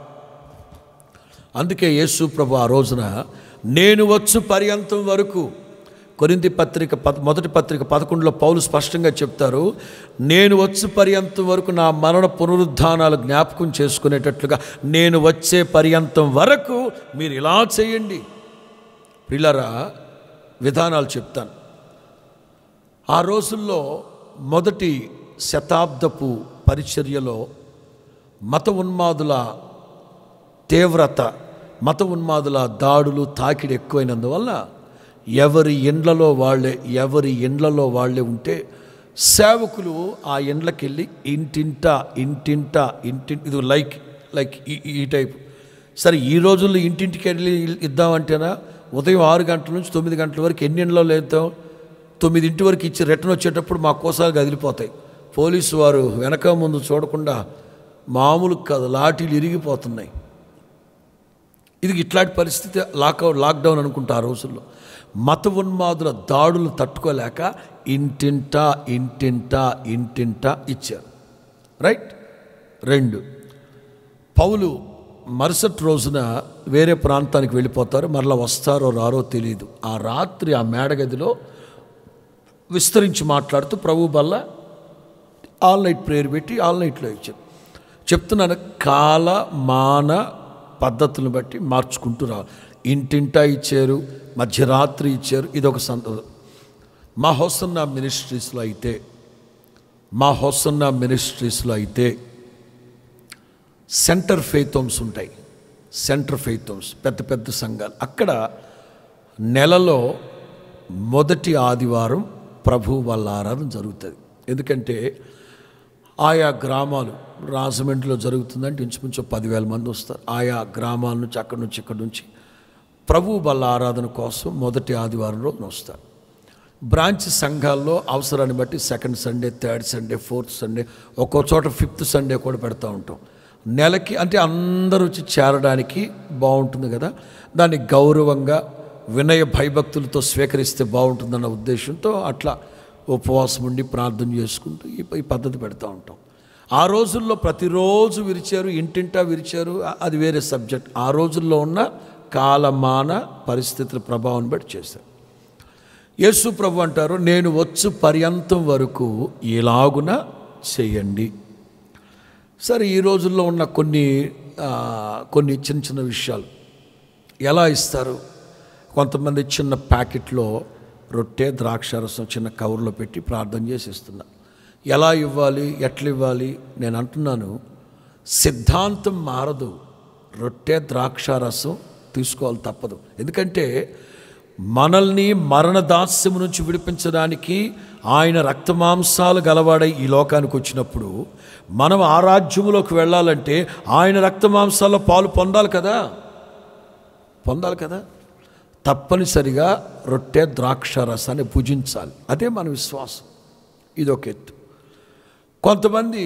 అందుకే యేసు ప్రభు ఆ రోజున నేను వచ్చు పర్యంతం వరకు, కొరింథీ పత్రిక పద మొదటి పత్రిక పదకొండులో పౌలు స్పష్టంగా చెప్తారు, నేను వచ్చు పర్యంతం వరకు నా మరణ పునరుద్ధానాలు జ్ఞాపకం చేసుకునేటట్లుగా నేను వచ్చే పర్యంతం వరకు మీరు ఇలా చేయండి. ప్రియులారా, విధానాలు చెప్తాను. ఆ రోజుల్లో మొదటి శతాబ్దపు పరిచర్యలో మత ఉన్మాదుల తీవ్రత, మత ఉన్మాదుల దాడులు, తాకిడి ఎక్కువైనందువల్ల ఎవరి ఇండ్లలో వాళ్ళే ఎవరి ఇండ్లలో వాళ్ళే ఉంటే సేవకులు ఆ ఇండ్లకి వెళ్ళి ఇంటింటా ఇంటింటా ఇంటి ఇది లైక్ లైక్ ఈ ఈ టైపు. సరే, ఈ రోజుల్లో ఇంటింటికి వెళ్ళి ఇద్దామంటేనా ఉదయం ఆరు గంటల నుంచి తొమ్మిది గంటల వరకు ఎన్ని ఇండ్లలో లేద్దాం? తొమ్మిదింటి వరకు ఇచ్చి రిటర్న్ వచ్చేటప్పుడు మా కోసాలు కదిలిపోతాయి. పోలీసు వారు వెనక ముందు చూడకుండా మామూలు కాదు లాఠీలు ఇరిగిపోతున్నాయి. ఇది ఇట్లాంటి పరిస్థితి లాక్అవుట్ లాక్డౌన్ అనుకుంటా. ఆ రోజుల్లో మత ఉన్మాదుల దాడులు తట్టుకోలేక ఇంటింటా ఇంటింటా ఇంటింటా ఇచ్చారు. రైట్. రెండు, పౌలు మరుసటి రోజున వేరే ప్రాంతానికి వెళ్ళిపోతారు. మరలా వస్తారో రారో తెలియదు. ఆ రాత్రి ఆ మేడగదిలో విస్తరించి మాట్లాడుతూ ప్రభు వల్ల ఆల్ నైట్ ప్రేయర్ పెట్టి ఆల్ నైట్లో ఇచ్చారు. చెప్తున్నాను, కాల మాన పద్ధతులను బట్టి మార్చుకుంటూ రావాలి. ఇంటింటా ఇచ్చారు, మధ్యరాత్రి ఇచ్చారు. ఇదొక సందర్భం. మా హోసన్నా మినిస్ట్రీస్లో అయితే మా హోసన్నా మినిస్ట్రీస్లో అయితే సెంటర్ ఫెయిత్ హోమ్స్ ఉంటాయి. సెంటర్ ఫెయిత్ హోమ్స్ పెద్ద పెద్ద సంఘాలు. అక్కడ నెలలో మొదటి ఆదివారం ప్రభు వాళ్ళ ఆరాధన జరుగుతుంది. ఎందుకంటే ఆయా గ్రామాలు, రాజమండ్రిలో జరుగుతుందంటే ఇంచుమించు పదివేల మంది వస్తారు. ఆయా గ్రామాల నుంచి అక్కడి నుంచి ఇక్కడి నుంచి ప్రభు వాళ్ళ ఆరాధన కోసం మొదటి ఆదివారం రోజున వస్తారు. బ్రాంచ్ సంఘాల్లో అవసరాన్ని బట్టి second Sunday, third Sunday, fourth Sunday, ఒక్కో చోట ఫిఫ్త్ సండే కూడా పెడతా ఉంటాం. నెలకి అంటే అందరూ వచ్చి చేరడానికి బాగుంటుంది కదా, దాన్ని గౌరవంగా వినయ భయభక్తులతో స్వీకరిస్తే బాగుంటుందన్న ఉద్దేశంతో అట్లా ఉపవాసం ఉండి ప్రార్థన చేసుకుంటూ ఈ పద్ధతి పెడతా ఉంటాం. ఆ రోజుల్లో ప్రతిరోజు విరిచారు, ఇంటింటా విరిచారు, అది వేరే సబ్జెక్ట్. ఆ రోజుల్లో ఉన్న కాలమాన పరిస్థితుల ప్రభావం బట్టి చేశారు. యేసు ప్రభు అంటారు, నేను వచ్చు పర్యంతం వరకు ఇలాగున చేయండి. సరే, ఈ రోజుల్లో ఉన్న కొన్ని కొన్ని చిన్న చిన్న విషయాలు ఎలా ఇస్తారు. కొంతమంది చిన్న ప్యాకెట్లో రొట్టె ద్రాక్షారసం చిన్న కవర్లో పెట్టి ప్రార్థన చేసి ఇస్తున్నారు. ఎలా ఇవ్వాలి, ఎట్లా ఇవ్వాలి నేను అంటున్నాను. సిద్ధాంతం మారదు, రొట్టె ద్రాక్షారసం తీసుకోవాలి తప్పదు. ఎందుకంటే మనల్ని మరణ దాస్యము నుంచి విడిపించడానికి ఆయన రక్తమాంసాలు గలవాడై ఈ లోకానికి వచ్చినప్పుడు మనం ఆ రాజ్యములోకి వెళ్ళాలంటే ఆయన రక్తమాంసాల్లో పాలు పొందాలి కదా పొందాలి కదా తప్పనిసరిగా రొట్టె ద్రాక్షారసాన్ని భుజించాలి. అదే మన విశ్వాసం. ఇదొక ఎత్తు. కొంతమంది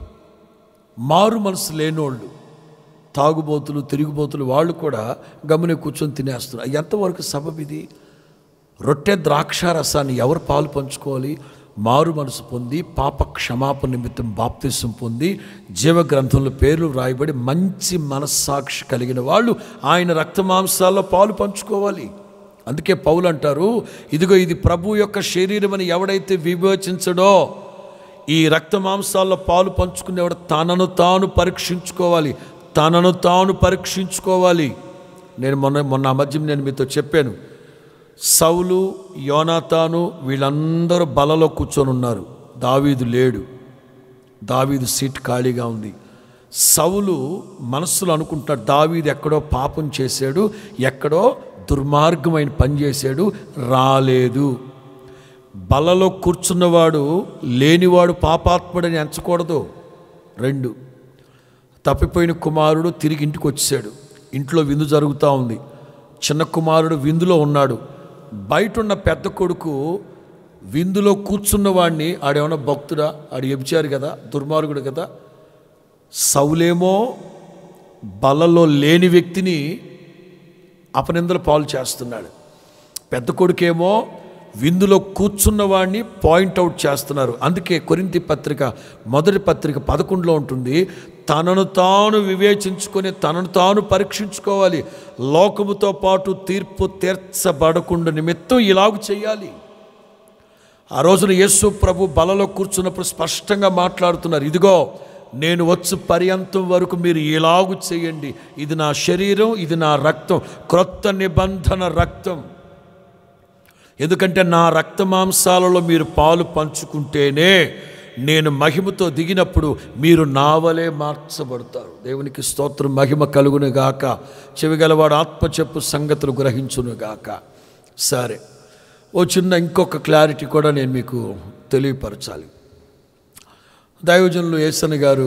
మారు మనసు లేనోళ్ళు, తాగుబోతులు, తిరిగిబోతులు, వాళ్ళు కూడా గమ్మునే కూర్చొని తినేస్తున్నారు. ఎంతవరకు సబబు ఇది? రొట్టె ద్రాక్షారసాన్ని ఎవరు పాలు పంచుకోవాలి? మారు మనసు పొంది పాప క్షమాపణ నిమిత్తం బాప్తిసం పొంది జీవగ్రంథంలో పేర్లు రాయబడి మంచి మనస్సాక్షి కలిగిన వాళ్ళు ఆయన రక్తమాంసాల్లో పాలు పంచుకోవాలి. అందుకే పౌలు అంటారు, ఇదిగో ఇది ప్రభు యొక్క శరీరం అని ఎవడైతే వివేచించడో ఈ రక్తమాంసాల్లో పాలు పంచుకునేవాడు తనను తాను పరీక్షించుకోవాలి తనను తాను పరీక్షించుకోవాలి నేను మొన్న మొన్న మధ్యం నేను మీతో చెప్పాను. సౌలు, యోనాతాను వీళ్ళందరూ బలలో కూర్చొని ఉన్నారు. దావీదు లేడు. దావీదు సీట్ ఖాళీగా ఉంది. సౌలు మనస్సులో అనుకుంటాడు, దావీదు ఎక్కడో పాపం చేశాడు, ఎక్కడో దుర్మార్గమైన పని చేశాడు, రాలేదు. బలలో కూర్చున్నవాడు లేనివాడు పాపాత్ముడని ఎంచకూడదు. రెండు, తప్పిపోయిన కుమారుడు తిరిగి ఇంటికి వచ్చాడు. ఇంట్లో విందు జరుగుతూ ఉంది. చిన్న కుమారుడు విందులో ఉన్నాడు. బయట ఉన్న పెద్ద కొడుకు విందులో కూర్చున్నవాడిని ఆడేమన్నా భక్తుడా, ఆడు ఎబ్చారు కదా, దుర్మార్గుడు కదా. సౌలేమో బలలో లేని వ్యక్తిని అపనిందల పాలు చేస్తున్నాడు. పెద్ద కొడుకేమో విందులో కూర్చున్నవాడిని పాయింట్అవుట్ చేస్తున్నారు. అందుకే కొరింథీ పత్రిక మొదటి పత్రిక పదకొండులో ఉంటుంది, తనను తాను వివేచించుకొని తనను తాను పరీక్షించుకోవాలి, లోకముతో పాటు తీర్పు తీర్చబడకుండా నిమిత్తం ఇలాగ చేయాలి. ఆ రోజున యేసు ప్రభు బలలో కూర్చున్నప్పుడు స్పష్టంగా మాట్లాడుతున్నారు, ఇదిగో నేను వచ్చు పర్యంతం వరకు మీరు ఇలాగూ చేయండి, ఇది నా శరీరం, ఇది నా రక్తం, క్రొత్త నిబంధన రక్తం. ఎందుకంటే నా రక్తమాంసాలలో మీరు పాలు పంచుకుంటేనే నేను మహిమతో దిగినప్పుడు మీరు నావలే మార్చబడతారు. దేవునికి స్తోత్రం. మహిమ కలుగును గాక. చెవిగలవాడు ఆత్మ చెప్పు సంగతులు గ్రహించును గాక. సరే, ఓ చిన్న ఇంకొక క్లారిటీ కూడా నేను మీకు తెలియపరచాలి. దైవజనులు యేసన్న గారు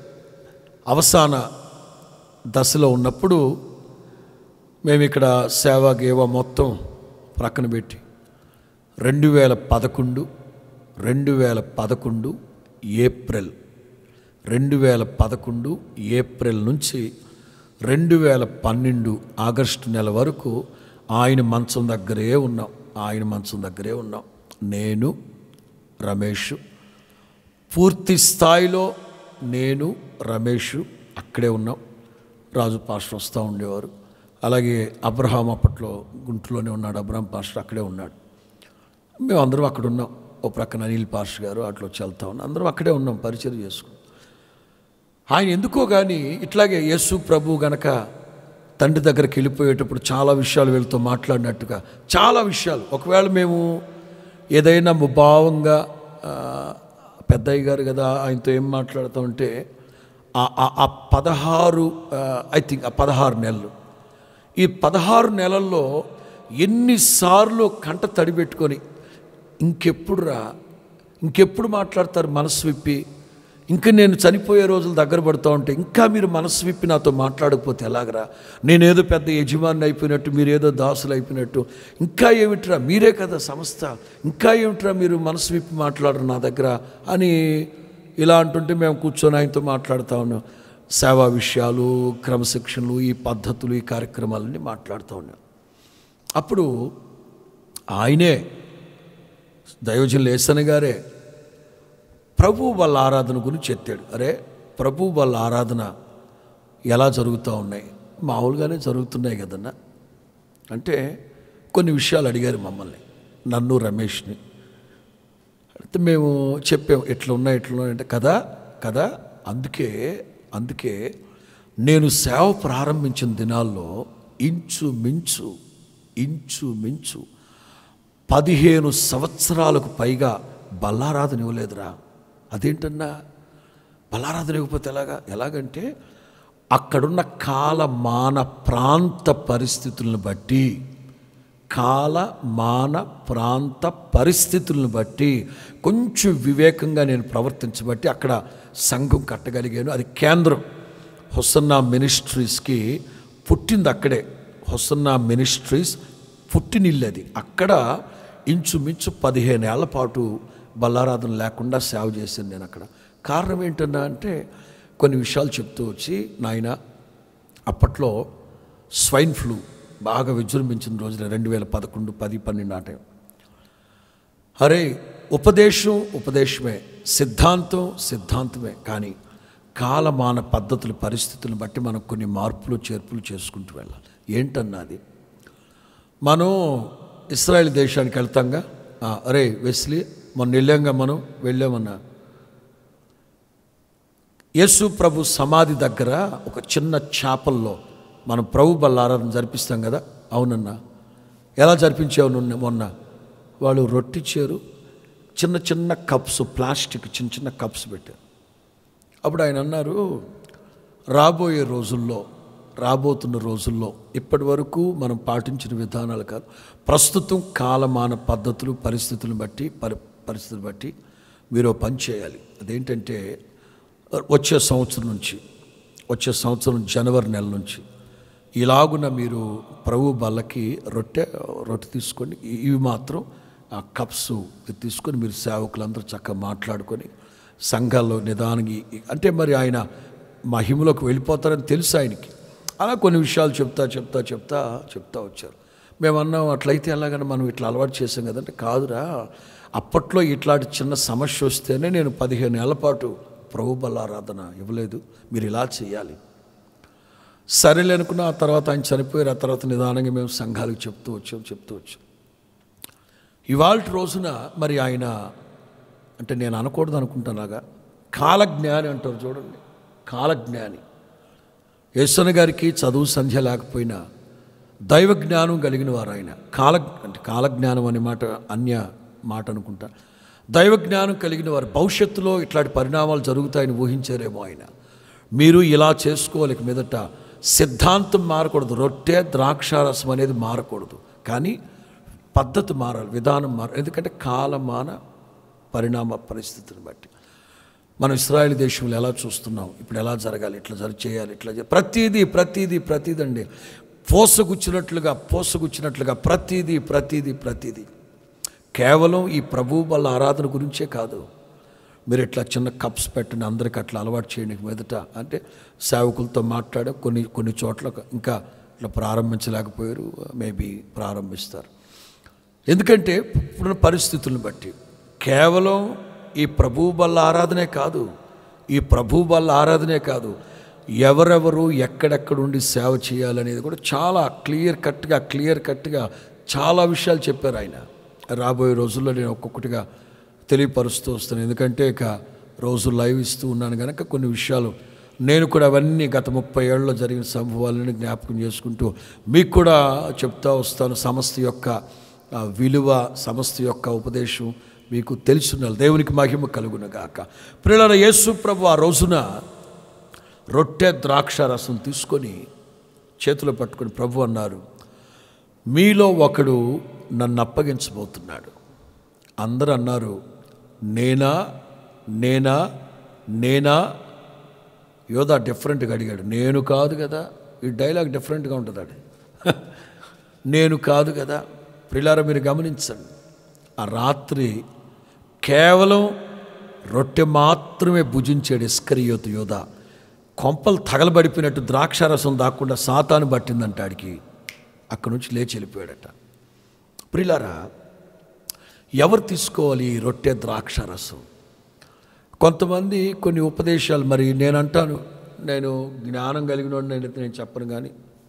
అవసాన దశలో ఉన్నప్పుడు మేము ఇక్కడ సేవ గేవ మొత్తం ప్రక్కన పెట్టి రెండు వేల పదకొండు రెండు వేల పదకొండు ఏప్రిల్ రెండు వేల పదకొండు ఏప్రిల్ నుంచి రెండు వేల పన్నెండు ఆగస్టు నెల వరకు ఆయన మంచం దగ్గరే ఉన్నాం ఆయన మంచం దగ్గరే ఉన్నాం నేను, రమేష్, పూర్తి స్థాయిలో నేను, రమేష్ అక్కడే ఉన్నాం. రాజు పాస్టర్ వస్తూ ఉండేవారు. అలాగే అబ్రహాం అప్పట్లో గుంటూరులోనే ఉన్నాడు. అబ్రహాం పాస్టర్ అక్కడే ఉన్నాడు. మేము అందరం అక్కడ ఉన్నాం. ఓ ప్రక్కన అనిల్ పాస్టర్ గారు అట్లా వచ్చి వెళ్తా ఉన్నాం. అందరం అక్కడే ఉన్నాం, పరిచయం చేసుకున్నాం. ఆయన ఎందుకో కానీ ఇట్లాగే యేసు ప్రభు గనక తండ్రి దగ్గరికి వెళ్ళిపోయేటప్పుడు చాలా విషయాలు వీళ్ళతో మాట్లాడినట్టుగా చాలా విషయాలు, ఒకవేళ మేము ఏదైనా ముభావంగా పెద్దయ్య గారు కదా ఆయనతో ఏం మాట్లాడుతామంటే ఆ పదహారు ఐ థింక్ ఆ పదహారు నెలలు ఈ పదహారు నెలల్లో ఎన్నిసార్లు కంట తడిపెట్టుకొని ఇంకెప్పుడు రా ఇంకెప్పుడు మాట్లాడతారు మనసు విప్పి, ఇంకా నేను చనిపోయే రోజులు దగ్గర పడుతూ ఉంటే ఇంకా మీరు మనసు విప్పి నాతో మాట్లాడకపోతే ఎలాగరా, నేనేదో పెద్ద యజమాని అయిపోయినట్టు మీరేదో దాసులు అయిపోయినట్టు, ఇంకా ఏమిట్రా మీరే కదా సంస్థ, ఇంకా ఏమిట్రా మీరు మనసు విప్పి మాట్లాడరు నా దగ్గర అని ఇలా అంటుంటే మేము కూర్చొని ఆయనతో మాట్లాడుతూ ఉన్నాం. సేవా విషయాలు, క్రమశిక్షణలు, ఈ పద్ధతులు, ఈ కార్యక్రమాలన్నీ మాట్లాడుతూ ఉన్నాం. అప్పుడు ఆయనే దైవజనులు యేసన్న గారే ప్రభు వాళ్ళ ఆరాధన గురించి ఎత్తాడు. అరే ప్రభు వాళ్ళ ఆరాధన ఎలా జరుగుతూ ఉన్నాయి? మామూలుగానే జరుగుతున్నాయి కదన్నా అంటే కొన్ని విషయాలు అడిగారు మమ్మల్ని, నన్ను, రమేష్ని. అయితే మేము చెప్పాం ఎట్లా ఉన్నాయి ఎట్లా ఉన్నాయి అంటే కదా కదా అందుకే అందుకే నేను సేవ ప్రారంభించిన దినాల్లో ఇంచుమించు ఇంచుమించు పదిహేను సంవత్సరాలకు పైగా బల్లారాధన ఇవ్వలేదురా. అదేంటన్నా బల్లారాధన ఇవ్వకపోతే ఎలాగా? ఎలాగంటే అక్కడున్న కాలమాన ప్రాంత పరిస్థితులను బట్టి కాలమాన ప్రాంత పరిస్థితులను బట్టి కొంచెం వివేకంగా నేను ప్రవర్తించబట్టి అక్కడ సంఘం కట్టగలిగాను. అది కేంద్రం. హొసన్నా మినిస్ట్రీస్కి పుట్టింది అక్కడే. హొసన్నా మినిస్ట్రీస్ పుట్టినిల్లు అది. అక్కడ ఇంచుమించు పదిహేను ఏళ్ల పాటు బల్లారాధన లేకుండా సేవ చేశాను నేను అక్కడ. కారణం ఏంటన్నా అంటే కొన్ని విషయాలు చెప్తూ వచ్చి, నాయన అప్పట్లో స్వైన్ ఫ్లూ బాగా విజృంభించిన రోజున రెండు వేల పదకొండు పది పన్నెండు ఆ టైం. అరే ఉపదేశం ఉపదేశమే, సిద్ధాంతం సిద్ధాంతమే, కానీ కాలమాన పద్ధతుల పరిస్థితులను బట్టి మనం కొన్ని మార్పులు చేర్పులు చేసుకుంటూ వెళ్ళాలి. ఏంటన్నా అది? మనం ఇస్రాయేల్ దేశానికి వెళ్తాంగా. అరే వెస్లీ మొన్న వెళ్ళాంగా, మనం వెళ్ళామన్నా. యేసు ప్రభు సమాధి దగ్గర ఒక చిన్న చేపల్లో మనం ప్రభు బల్లారాధన జరిపిస్తాం కదా. అవునన్నా. ఎలా జరిపించావు నువ్వు? మొన్న వాళ్ళు రొట్టిచ్చారు, చిన్న చిన్న కప్స్, ప్లాస్టిక్ చిన్న చిన్న కప్స్ పెట్టారు. అప్పుడు ఆయన అన్నారు, రాబోయే రోజుల్లో రాబోతున్న రోజుల్లో ఇప్పటి వరకు మనం పాటించిన విధానాలు కాదు, ప్రస్తుతం కాలమాన పద్ధతులు పరిస్థితులను బట్టి పరి పరిస్థితులు బట్టి మీరు పని చేయాలి. అదేంటంటే వచ్చే సంవత్సరం నుంచి వచ్చే సంవత్సరం జనవరి నెల నుంచి ఇలాగున మీరు ప్రభు బల్లకి రొట్టె రొట్టె తీసుకొని ఇవి మాత్రం ఆ కప్స్ తీసుకొని మీరు సేవకులందరూ చక్కగా మాట్లాడుకొని సంఘాల్లో నిదానికి, అంటే మరి ఆయన మహిమలోకి వెళ్ళిపోతారని తెలుసు ఆయనకి. అలా కొన్ని విషయాలు చెప్తా చెప్తా చెప్తా చెప్తా వచ్చారు. మేము అన్నాం, అట్లయితే ఎలాగని మనం ఇట్లా అలవాటు చేసాం కదంటే, కాదురా అప్పట్లో ఇట్లాంటి చిన్న సమస్య వస్తేనే నేను పదిహేను ఏళ్ల పాటు ప్రభు బల్లారాధన ఇవ్వలేదు, మీరు ఇలా చేయాలి. సరేలే అనుకున్న. ఆ తర్వాత ఆయన చనిపోయారు. ఆ తర్వాత నిదానంగా మేము సంఘాలకు చెప్తూ వచ్చాం చెప్తూ వచ్చాం ఇవాళ రోజున మరి ఆయన, అంటే నేను అనకూడదు అనుకుంటానాగా, కాలజ్ఞాని అంటారు చూడండి, కాలజ్ఞాని. యేసన్న గారికి చదువు సంధ్య లేకపోయినా దైవ జ్ఞానం కలిగిన వారు ఆయన. కాల అంటే కాలజ్ఞానం అనే మాట అన్య మాట అనుకుంటా. దైవ జ్ఞానం కలిగిన వారు. భవిష్యత్తులో ఇట్లాంటి పరిణామాలు జరుగుతాయని ఊహించారేమో ఆయన. మీరు ఇలా చేసుకోవాలి, మీదట సిద్ధాంతం మారకూడదు, రొట్టె ద్రాక్షారసం అనేది మారకూడదు, కానీ పద్ధతి మారాలి, విధానం మారాలి. ఎందుకంటే కాలమాన పరిణామ పరిస్థితిని బట్టి మనం ఇశ్రాయేలు దేశంలో ఎలా చూస్తున్నాం, ఇప్పుడు ఎలా జరగాలి, ఇట్లా జరి చేయాలి, ఇట్లా ప్రతీదీ ప్రతీదీ ప్రతీదండి పోసగుచ్చినట్లుగా పోసగుచ్చినట్లుగా ప్రతీదీ ప్రతీదీ ప్రతీదీ కేవలం ఈ ప్రభు వాళ్ళ ఆరాధన గురించే కాదు. మీరు ఇట్లా చిన్న కప్స్ పెట్టండి, అందరికి అట్లా అలవాటు చేయండి మీదట అంటే సేవకులతో మాట్లాడే కొన్ని కొన్ని చోట్ల ఇంకా ఇట్లా ప్రారంభించలేకపోయారు, మేబీ ప్రారంభిస్తారు. ఎందుకంటే ఇప్పుడున్న పరిస్థితులను బట్టి కేవలం ఈ ప్రభు బల్ల ఆరాధనే కాదు, ఈ ప్రభు బల్ల ఆరాధనే కాదు, ఎవరెవరు ఎక్కడెక్కడుండి సేవ చేయాలనేది కూడా చాలా క్లియర్ కట్గా క్లియర్ కట్గా చాలా విషయాలు చెప్పారు ఆయన. రాబోయే రోజుల్లో నేను ఒక్కొక్కటిగా తెలియపరుస్తూ వస్తాను, ఎందుకంటే ఇక రోజు లైవ్ ఇస్తూ ఉన్నాను కనుక కొన్ని విషయాలు నేను కూడా అవన్నీ గత ముప్పై ఏళ్ళలో జరిగిన సంభవాలని జ్ఞాపకం చేసుకుంటూ మీకు కూడా చెప్తా వస్తాను. సమస్త యొక్క విలువ, సమస్త యొక్క ఉపదేశం మీకు తెలుసున్నది. దేవునికి మహిమ కలుగునగాక. ప్రియులార, యేసు ప్రభు ఆ రోజున రొట్టె ద్రాక్ష రసం తీసుకొని చేతిలో పట్టుకొని ప్రభు అన్నారు, మీలో ఒకడు నన్ను అప్పగించబోతున్నాడు. అందరూ అన్నారు, నేనా నేనా నేనా యోధా డిఫరెంట్గా అడిగాడు. నేను కాదు కదా. ఈ డైలాగ్ డిఫరెంట్గా ఉంటుంది. అది నేను కాదు కదా. ప్రియులారా, మీరు గమనించండి, ఆ రాత్రి కేవలం రొట్టె మాత్రమే భుజించాడు ఇస్కరియోతు యోధా. కొంపలు తగలబడిపోయినట్టు ద్రాక్షారసం దాక్కుండా సాతాను పట్టిందంట ఆడికి. అక్కడి నుంచి లేచి వెళ్ళిపోయాడట. ప్రియులారా, ఎవరు తీసుకోవాలి ఈ రొట్టె ద్రాక్షారసం? కొంతమంది కొన్ని ఉపదేశాలు, మరి నేను అంటాను, నేను జ్ఞానం కలిగిన నేనైతే నేను చెప్పను, కానీ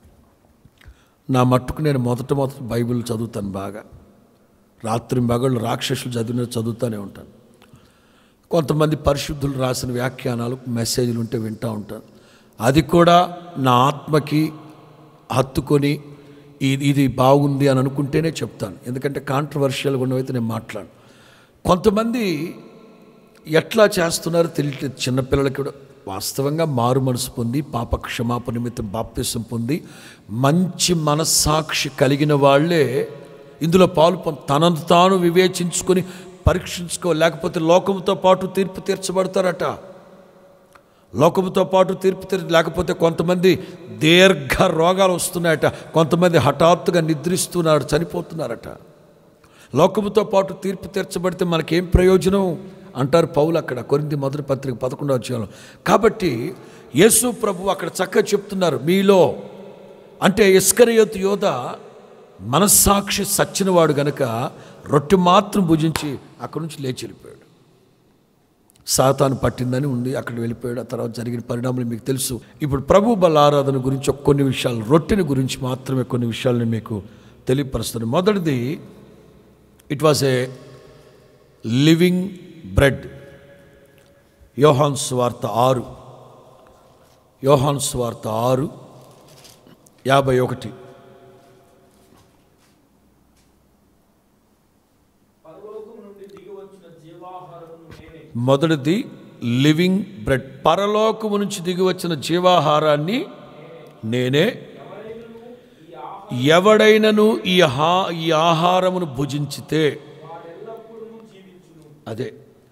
నా మట్టుకు నేను మొదట మొదట బైబిల్ చదువుతాను బాగా. రాత్రి మగళ్ళు రాక్షసులు చదివిన చదువుతూనే ఉంటాను. కొంతమంది పరిశుద్ధులు రాసిన వ్యాఖ్యానాలు మెసేజ్లు ఉంటే వింటూ ఉంటాను. అది కూడా నా ఆత్మకి హత్తుకొని ఇది ఇది బాగుంది అని అనుకుంటేనే చెప్తాను. ఎందుకంటే కాంట్రవర్షియల్గా ఉన్నవైతే నేను మాట్లాడు. కొంతమంది ఎట్లా చేస్తున్నారో తెలియట్లేదు. చిన్నపిల్లలకి కూడా వాస్తవంగా మారు మనసు పొంది పాప క్షమాపణ నిమిత్తం బాప్తిసం పొంది మంచి మనస్సాక్షి కలిగిన వాళ్ళే ఇందులో పాలు పొంది తనను తాను వివేచించుకొని పరీక్షించుకో, లేకపోతే లోకంతో పాటు తీర్పు తీర్చబడతారట. లోకముతో పాటు తీర్పు తీర్చ లేకపోతే కొంతమంది దీర్ఘ రోగాలు వస్తున్నాయట, కొంతమంది హఠాత్తుగా నిద్రిస్తున్నారు, చనిపోతున్నారట. లోకముతో పాటు తీర్పు తీర్చబడితే మనకేం ప్రయోజనం అంటారు పౌలు అక్కడ కొరింథీ మొదటి పత్రిక పదకొండవ అధ్యాయంలో. కాబట్టి యేసు ప్రభు అక్కడ చక్కగా చెప్తున్నారు, మీలో అంటే ఇస్కరియోతు యోధ మనస్సాక్షి సచ్చినవాడు గనుక రొట్టె మాత్రం భుజించి అక్కడి నుంచి లేచి వెళ్ళిపోయాడు. సాతాను పట్టిందని ఉంది, అక్కడికి వెళ్ళిపోయాడు. ఆ తర్వాత జరిగిన పరిణామాలు మీకు తెలుసు. ఇప్పుడు ప్రభు బల ఆరాధన గురించి కొన్ని విషయాలు, రొట్టెని గురించి మాత్రమే కొన్ని విషయాలను మీకు తెలియపరుస్తాను. మొదటిది, it was a living bread. Yohanu సువార్త ఆరు యోహాను సువార్త ఆరు యాభై ఒకటి. మొదటిది లివింగ్ బ్రెడ్, పరలోకము నుంచి దిగి వచ్చిన జీవాహారాన్ని నేనే. ఎవడైనను ఈ హా ఈ ఆహారమును భుజించితే, అదే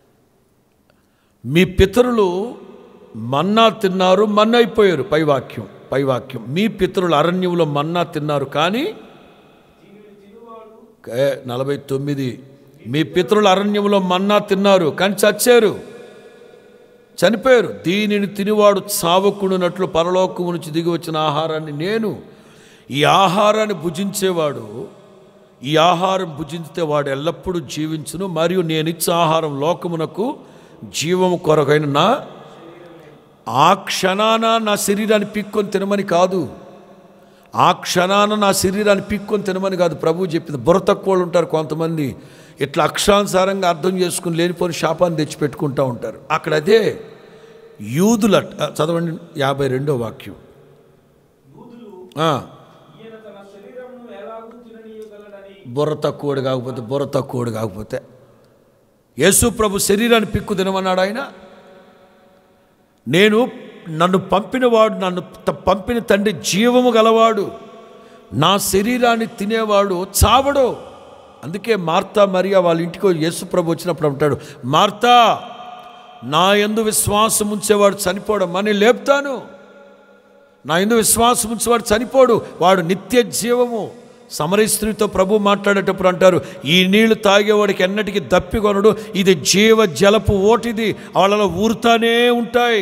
మీ పితరులు మన్నా తిన్నారు, మన్నా అయిపోయారు. పైవాక్యం పైవాక్యం మీ పితరులు అరణ్యంలో మన్నా తిన్నారు, కానీ నలభై తొమ్మిది మీ పితరులు అరణ్యంలో మన్నా తిన్నారు కానీ చచ్చారు, చనిపోయారు. దీనిని తినివాడు చావకుండునట్లు పరలోకము నుంచి దిగి వచ్చిన ఆహారాన్ని నేను. ఈ ఆహారాన్ని భుజించేవాడు, ఈ ఆహారం భుజించితే వాడు ఎల్లప్పుడూ జీవించును, మరియు నేను ఇచ్చే ఆహారం లోకమునకు జీవము కొరకైన నా. ఆ క్షణాన నా శరీరాన్ని పిక్కొని తినమని కాదు, ఆ క్షణాన నా శరీరాన్ని పిక్కొని తినమని కాదు ప్రభు చెప్పింది. బుర్ర తక్కువ ఉంటారు కొంతమంది, ఇట్లా అక్షరానుసారంగా అర్థం చేసుకుని లేనిపోని శాపాన్ని తెచ్చిపెట్టుకుంటూ ఉంటారు. అక్కడ అదే యూదుల చదవండి యాభై రెండో వాక్యం. బుర్ర తక్కువడు కాకపోతే బుర్ర తక్కువడు కాకపోతే యేసు ప్రభు శరీరాన్ని పిక్కు తినమన్నాడు ఆయన. నేను నన్ను పంపినవాడు, నన్ను పంపిన తండ్రి జీవము గలవాడు, నా శరీరాన్ని తినేవాడు చావడు. అందుకే మార్తా మరియా వాళ్ళ ఇంటికి యేసు ప్రభు వచ్చినప్పుడు అంటాడు, మార్తా నా యందు విశ్వాసం ఉంచేవాడు చనిపోవడం అని లేపుతాను. నా యందు విశ్వాసం ఉంచేవాడు చనిపోడు, వాడు నిత్య జీవము. సమరయ స్త్రీతో ప్రభు మాట్లాడేటప్పుడు అంటారు, ఈ నీళ్లు తాగేవాడికి ఎన్నటికీ దప్పికొనడు, ఇది జీవ జలపు ఓటిది, వాళ్ళలో ఊరుతానే ఉంటాయి.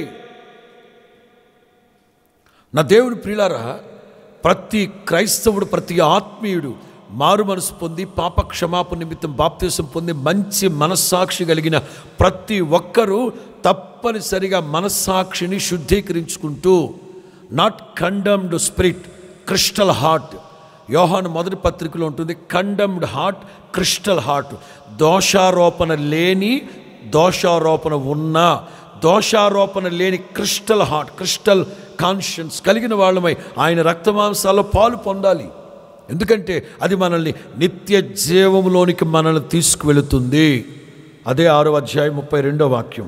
నా దేవుని ప్రియులారా, ప్రతి క్రైస్తవుడు, ప్రతి ఆత్మీయుడు మారు మనసు పొంది పాప క్షమాపణ నిమిత్తం బాప్తిసం పొంది మంచి మనస్సాక్షి కలిగిన ప్రతి ఒక్కరూ తప్పనిసరిగా మనస్సాక్షిని శుద్ధీకరించుకుంటూ, not condemned spirit, crystal heart. Yohanu మొదటి పత్రికలో ఉంటుంది, కండమ్డ్ హార్ట్, క్రిస్టల్ హార్ట్. దోషారోపణ లేని, దోషారోపణ ఉన్న, దోషారోపణ లేని క్రిస్టల్ హార్ట్, క్రిస్టల్ కాన్షియన్స్ కలిగిన వాళ్ళమై ఆయన రక్తమాంసాల్లో పాలు పొందాలి. ఎందుకంటే అది మనల్ని నిత్య జీవంలోనికి మనల్ని తీసుకువెళుతుంది. అదే ఆరో అధ్యాయం ముప్పై రెండో వాక్యం.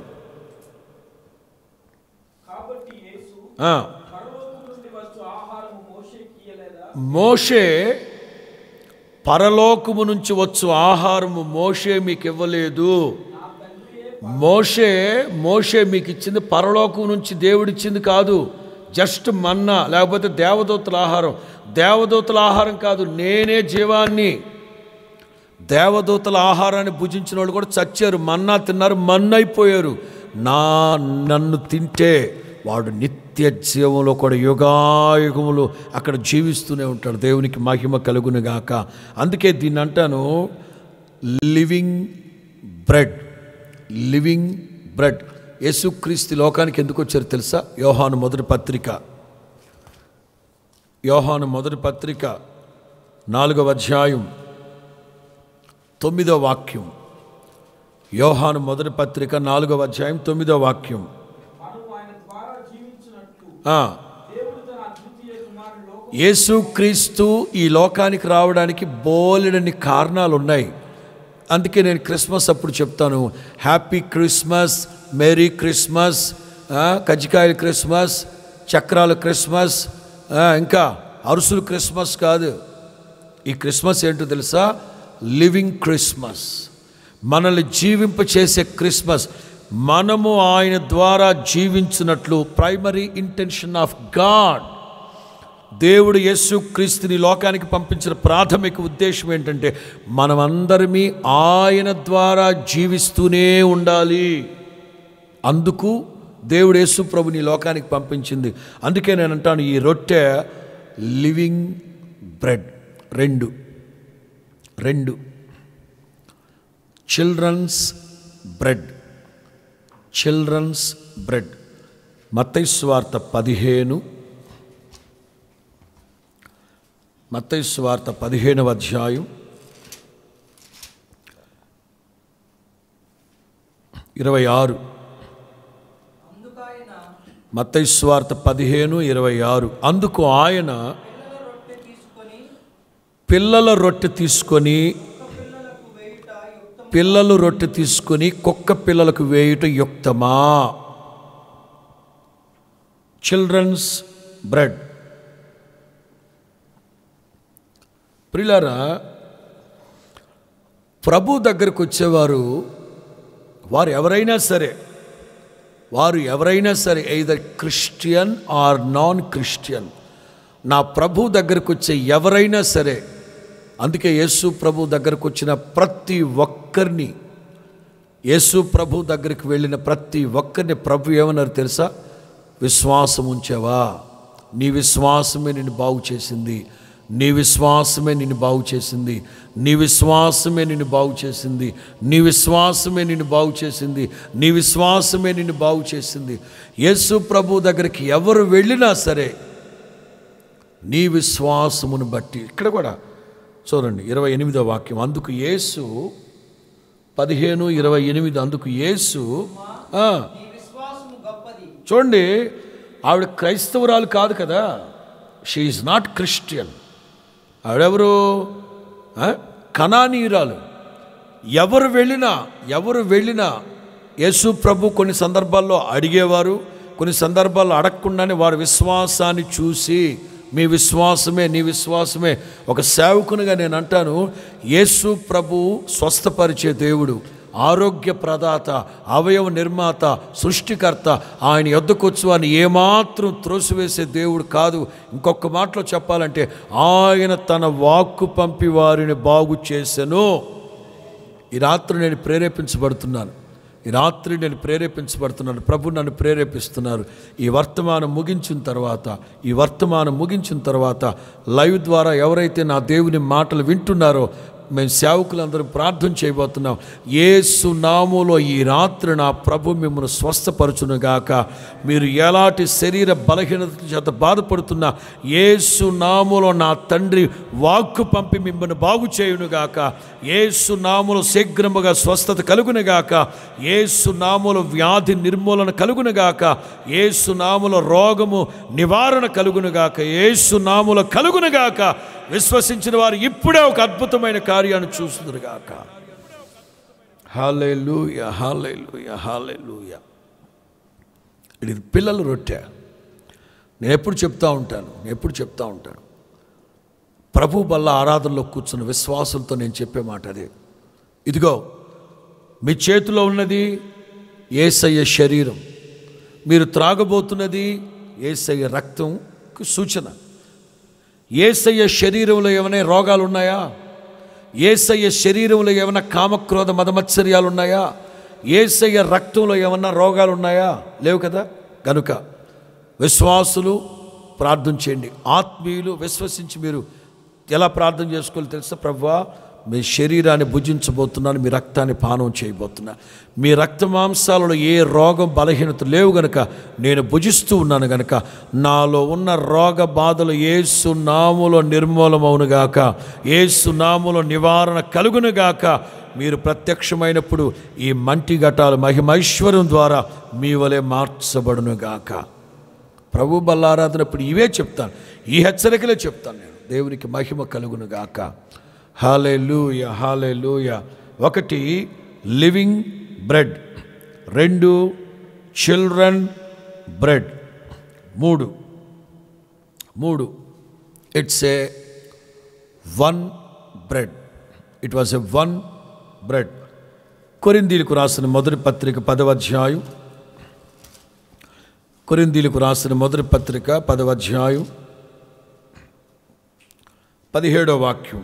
మోషే పరలోకము నుంచి వచ్చు ఆహారము మోషే మీకు ఇవ్వలేదు. మోషే మోషే మీకు ఇచ్చింది పరలోకం నుంచి దేవుడిచ్చింది కాదు, జస్ట్ మన్నా, లేకపోతే దేవదూతల ఆహారం. దేవదూతల ఆహారం కాదు, నేనే జీవాన్ని. దేవదూతల ఆహారాన్ని భుజించిన వాళ్ళు కూడా చచ్చారు, మన్నా తిన్నారు, మన్నైపోయారు. నా నన్ను తింటే వాడు నిత్య జీవంలో కూడా యుగాయుగములు అక్కడ జీవిస్తూనే ఉంటాడు. దేవునికి మహిమ కలుగును గాక. అందుకే దీన్ని అంటాను లివింగ్ బ్రెడ్. Living bread. యేసుక్రీస్తు లోకానికి ఎందుకు వచ్చారు తెలుసా? యోహాను మొదటి పత్రిక యోహాను మొదటి పత్రిక నాలుగవ అధ్యాయం తొమ్మిదో వాక్యం. యోహాను మొదటి పత్రిక నాలుగవ అధ్యాయం తొమ్మిదో వాక్యం. యేసుక్రీస్తు ఈ లోకానికి రావడానికి బోలెడన్ని కారణాలు ఉన్నాయి. అందుకే నేను క్రిస్మస్ అప్పుడు చెప్తాను, హ్యాపీ క్రిస్మస్, మేరీ క్రిస్మస్, కజ్జికాయలు క్రిస్మస్, చక్రాలు క్రిస్మస్, ఇంకా అరుసులు క్రిస్మస్ కాదు. ఈ క్రిస్మస్ ఏంటో తెలుసా? లివింగ్ క్రిస్మస్, మనల్ని జీవింప చేసే క్రిస్మస్. మనము ఆయన ద్వారా జీవించినట్లు ప్రైమరీ ఇంటెన్షన్ ఆఫ్ గాడ్. దేవుడు యేసుక్రీస్తుని లోకానికి పంపించిన ప్రాథమిక ఉద్దేశం ఏంటంటే మనమందరమీ ఆయన ద్వారా జీవిస్తూనే ఉండాలి. అందుకు దేవుడు యేసు ప్రభుని లోకానికి పంపించింది. అందుకే నేను అంటాను, ఈ రొట్టె లివింగ్ బ్రెడ్. రెండు రెండు చిల్డ్రన్స్ బ్రెడ్, చిల్డ్రన్స్ బ్రెడ్. మత్తయి సువార్త పదిహేను మత్తయి సువార్త పదిహేనవ అధ్యాయం ఇరవై ఆరు. మత్తయి సువార్త పదిహేను ఇరవై ఆరు. అందుకు ఆయన పిల్లల రొట్టె తీసుకొని పిల్లలు రొట్టె తీసుకొని కుక్క పిల్లలకు వేయుట యుక్తమా? Children's bread. ప్రియులారా, ప్రభు దగ్గరకు వచ్చేవారు వారు ఎవరైనా సరే వారు ఎవరైనా సరే either Christian or non Christian, నా ప్రభు దగ్గరకు వచ్చే ఎవరైనా సరే. అందుకే యేసు ప్రభు దగ్గరకు వచ్చిన ప్రతి ఒక్కరిని, యేసు ప్రభు దగ్గరికి వెళ్ళిన ప్రతి ఒక్కరిని ప్రభు ఏమన్నారు తెలుసా? విశ్వాసం ఉంచావా? నీ విశ్వాసమే నిన్ను బాగు చేసింది, నీ విశ్వాసమే నిన్ను బాగు చేసింది, నీ విశ్వాసమే నిన్ను బాగు చేసింది, నీ విశ్వాసమే నిన్ను బాగు చేసింది, నీ విశ్వాసమే నిన్ను బాగు చేసింది. యేసు ప్రభు దగ్గరికి ఎవరు వెళ్ళినా సరే నీ విశ్వాసమును బట్టి. ఇక్కడ కూడా చూడండి ఇరవై ఎనిమిదో వాక్యం. అందుకు యేసు పదిహేను ఇరవై ఎనిమిది. అందుకు యేసు, చూడండి, ఆవిడ క్రైస్తవురాలు కాదు కదా, షీ ఈజ్ నాట్ క్రిస్టియన్. ఆవిడెవరు? కనానీయురాలు. ఎవరు వెళ్ళినా ఎవరు వెళ్ళినా యేసు ప్రభు కొన్ని సందర్భాల్లో అడిగేవారు, కొన్ని సందర్భాల్లో అడగకుండానే వారి విశ్వాసాన్ని చూసి మీ విశ్వాసమే నీ విశ్వాసమే. ఒక సేవకునిగా నేను అంటాను, యేసు ప్రభు స్వస్థపరిచే దేవుడు, ఆరోగ్య ప్రదాత, అవయవ నిర్మాత, సృష్టికర్త. ఆయన యొద్దకొచ్చు అని ఏమాత్రం త్రోసివేసే దేవుడు కాదు. ఇంకొక మాటలో చెప్పాలంటే ఆయన తన వాక్కు పంపి వారిని బాగు చేసెను. ఈ రాత్రి నేను ప్రేరేపించబడుతున్నాను ఈ రాత్రి నేను ప్రేరేపించబడుతున్నాను ప్రభు నన్ను ప్రేరేపిస్తున్నారు. ఈ వర్తమానం ముగించిన తర్వాత ఈ వర్తమానం ముగించిన తర్వాత లైవ్ ద్వారా ఎవరైతే నా దేవుని మాటలు వింటున్నారో మేము సేవకులందరూ ప్రార్థన చేయబోతున్నాం. యేసు నామములో ఈ రాత్రి నా ప్రభు మిమ్మల్ని స్వస్థపరచునుగాక. మీరు ఎలాంటి శరీర బలహీనత చేత బాధపడుతున్నా యేసు నామములో నా తండ్రి వాక్కు పంపి మిమ్మల్ని బాగు చేయునుగాక. యేసు నామములో శీఘ్రముగా స్వస్థత కలుగునుగాక. యేసు నామములో వ్యాధి నిర్మూలన కలుగునుగాక. యేసు నామములో రోగము నివారణ కలుగునుగాక. యేసు నామములో కలుగునుగాక. విశ్వసించిన వారు ఇప్పుడే ఒక అద్భుతమైన కార్యాన్ని చూస్తురుగాక. హల్లెలూయా, హల్లెలూయా, హల్లెలూయా. ఇది పిల్లల రొట్టె. నేను ఎప్పుడు చెప్తా ఉంటాను నేను ఎప్పుడు చెప్తా ఉంటాను ప్రభు బల్ల ఆరాధనలో కూర్చున్న విశ్వాసులతో నేను చెప్పే మాట అదే. ఇదిగో మీ చేతిలో ఉన్నది యేసయ్య శరీరం, మీరు త్రాగబోతున్నది యేసయ్య రక్తంకు సూచన. యేసయ్య శరీరంలో ఏమైనా రోగాలు ఉన్నాయా? యేసయ్య శరీరంలో ఏమైనా కామక్రోధ మదమత్సర్యాలు ఉన్నాయా? యేసయ్య రక్తంలో ఏమన్నా రోగాలు ఉన్నాయా? లేవు కదా. కనుక విశ్వాసులు ప్రార్థన చేయండి. ఆత్మీయులు విశ్వసించి మీరు ఎలా ప్రార్థన చేసుకోవాలో తెలుసా? ప్రభువా, మీ శరీరాన్ని భుజించబోతున్నాను, మీ రక్తాన్ని పానం చేయబోతున్నా. మీ రక్త మాంసాలలో ఏ రోగం బలహీనత లేవు గనుక నేను భుజిస్తూ ఉన్నాను గనుక నాలో ఉన్న రోగ బాధలు యేసు నామములో నిర్మూలమవునుగాక. యేసు నామములో నివారణ కలుగునుగాక. మీరు ప్రత్యక్షమైనప్పుడు ఈ మంటి ఘటాలు మహిమైశ్వర్యం ద్వారా మీ వలె మార్చబడునుగాక. ప్రభు బల్లారాధనప్పుడు ఇవే చెప్తాను, ఈ హెచ్చరికలే చెప్తాను నేను. దేవునికి మహిమ కలుగును గాక. Hallelujah, hallelujah. ఒకటి లివింగ్ బ్రెడ్, రెండు చిల్డ్రన్ బ్రెడ్, మూడు మూడు it's a one bread. It was a one bread. కొరింథీయులకు రాసిన మొదటి పత్రిక పదవ అధ్యాయం, కొరింథీయులకు రాసిన మొదటి పత్రిక పదవ అధ్యాయం పదిహేడో వాక్యం.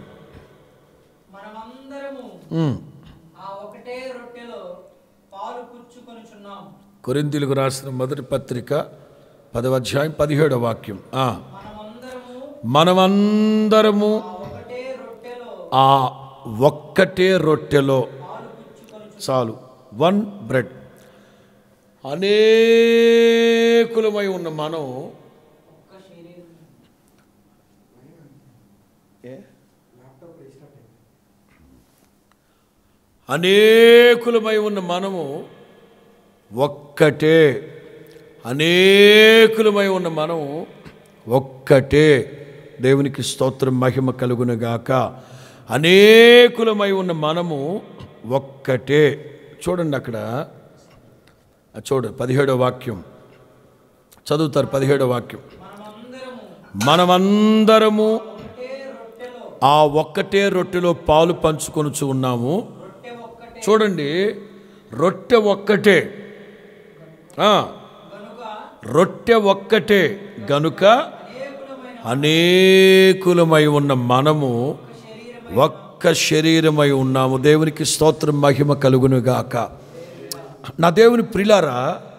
కొరింథీయులకు రాసిన మొదటి పత్రిక పదవ అధ్యాయం పదిహేడో వాక్యం. మనమందరము ఆ ఒక్కటే రొట్టెలో, చాలు, వన్ బ్రెడ్. అనేకులమై ఉన్న మనం అనేకులమై ఉన్న మనము ఒక్కటే, అనేకులమై ఉన్న మనము ఒక్కటే. దేవునికి స్తోత్రం, మహిమ కలుగునుగాక. అనేకులమై ఉన్న మనము ఒక్కటే. చూడండి అక్కడ, చూడు పదిహేడో వాక్యం చదువుతారు. పదిహేడో వాక్యం, మనమందరము ఆ ఒక్కటే రొట్టెలో పాలు పంచుకొనుచు ఉన్నాము. చూడండి, రొట్టె ఒక్కటే, రొట్టె ఒక్కటే గనుక అనేకులమై ఉన్న మనము ఒక్క శరీరమై ఉన్నాము. దేవునికి స్తోత్రం, మహిమ కలుగునుగాక. నా దేవుని ప్రియులారా,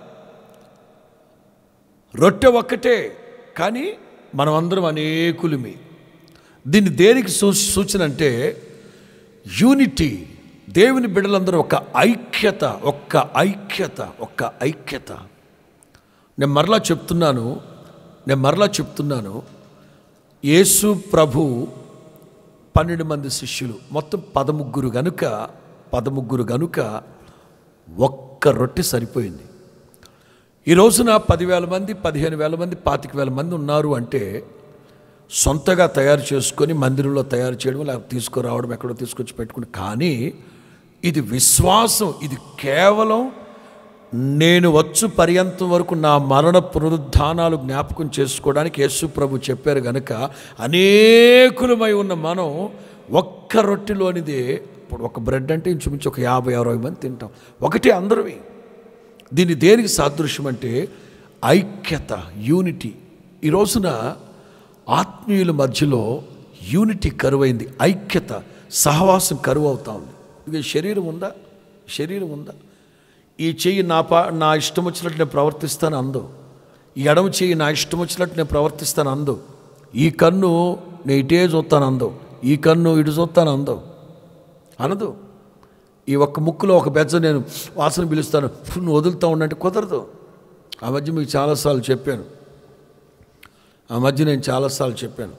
రొట్టె ఒక్కటే కానీ మనం అందరం అనేకులమి. దీన్ని దేనికి సూ సూచన అంటే యూనిటీ. దేవుని బిడ్డలందరూ ఒక ఐక్యత, ఒక్క ఐక్యత, ఒక్క ఐక్యత. నేను మరలా చెప్తున్నాను నేను మరలా చెప్తున్నాను యేసు ప్రభు పన్నెండు మంది శిష్యులు, మొత్తం పదముగ్గురు గనుక పదముగ్గురు గనుక ఒక్క రొట్టె సరిపోయింది. ఈ రోజున పదివేల మంది, పదిహేను వేల మంది, పాతిక వేల మంది ఉన్నారు అంటే సొంతగా తయారు చేసుకొని మందిరంలో తయారు చేయడం, లేకపోతే తీసుకురావడం, ఎక్కడో తీసుకొచ్చి పెట్టుకుని. కానీ ఇది విశ్వాసం. ఇది కేవలం నేను వచ్చు పర్యంతం వరకు నా మరణ పునరుద్ధానాలు జ్ఞాపకం చేసుకోవడానికి యేసు ప్రభు చెప్పారు గనుక అనేకులమై ఉన్న మనం ఒక్క రొట్టెలోనిదే. ఇప్పుడు ఒక బ్రెడ్ అంటే ఇంచుమించు ఒక యాభై అరవై మంది తింటాం, ఒకటి అందరివి. దీన్ని దేనికి సాదృశ్యం అంటే ఐక్యత, యూనిటీ. ఈ రోజున ఆత్మీయుల మధ్యలో యూనిటీ కరువైంది, ఐక్యత, సహవాసం కరువు అవుతా ఉంది. ఇక శరీరం ఉందా? శరీరం ఉందా? ఈ చెయ్యి నా పా నా ఇష్టం వచ్చినట్టు నేను ప్రవర్తిస్తాను అందో, ఈ ఎడమ చెయ్యి నా ఇష్టం వచ్చినట్టు నేను ప్రవర్తిస్తాను అందో, ఈ కన్ను నేను ఇటే చూస్తాను అందో, ఈ కన్ను ఇటు చూస్తాను అందో అనదు. ఈ ఒక్క ముక్కులో ఒక బెజ్జ నేను వాసన పిలుస్తాను, నువ్వు వదులుతూ ఉండంటే కుదరదు. ఆ మధ్య మీకు చాలాసార్లు చెప్పాను ఆ మధ్య నేను చాలాసార్లు చెప్పాను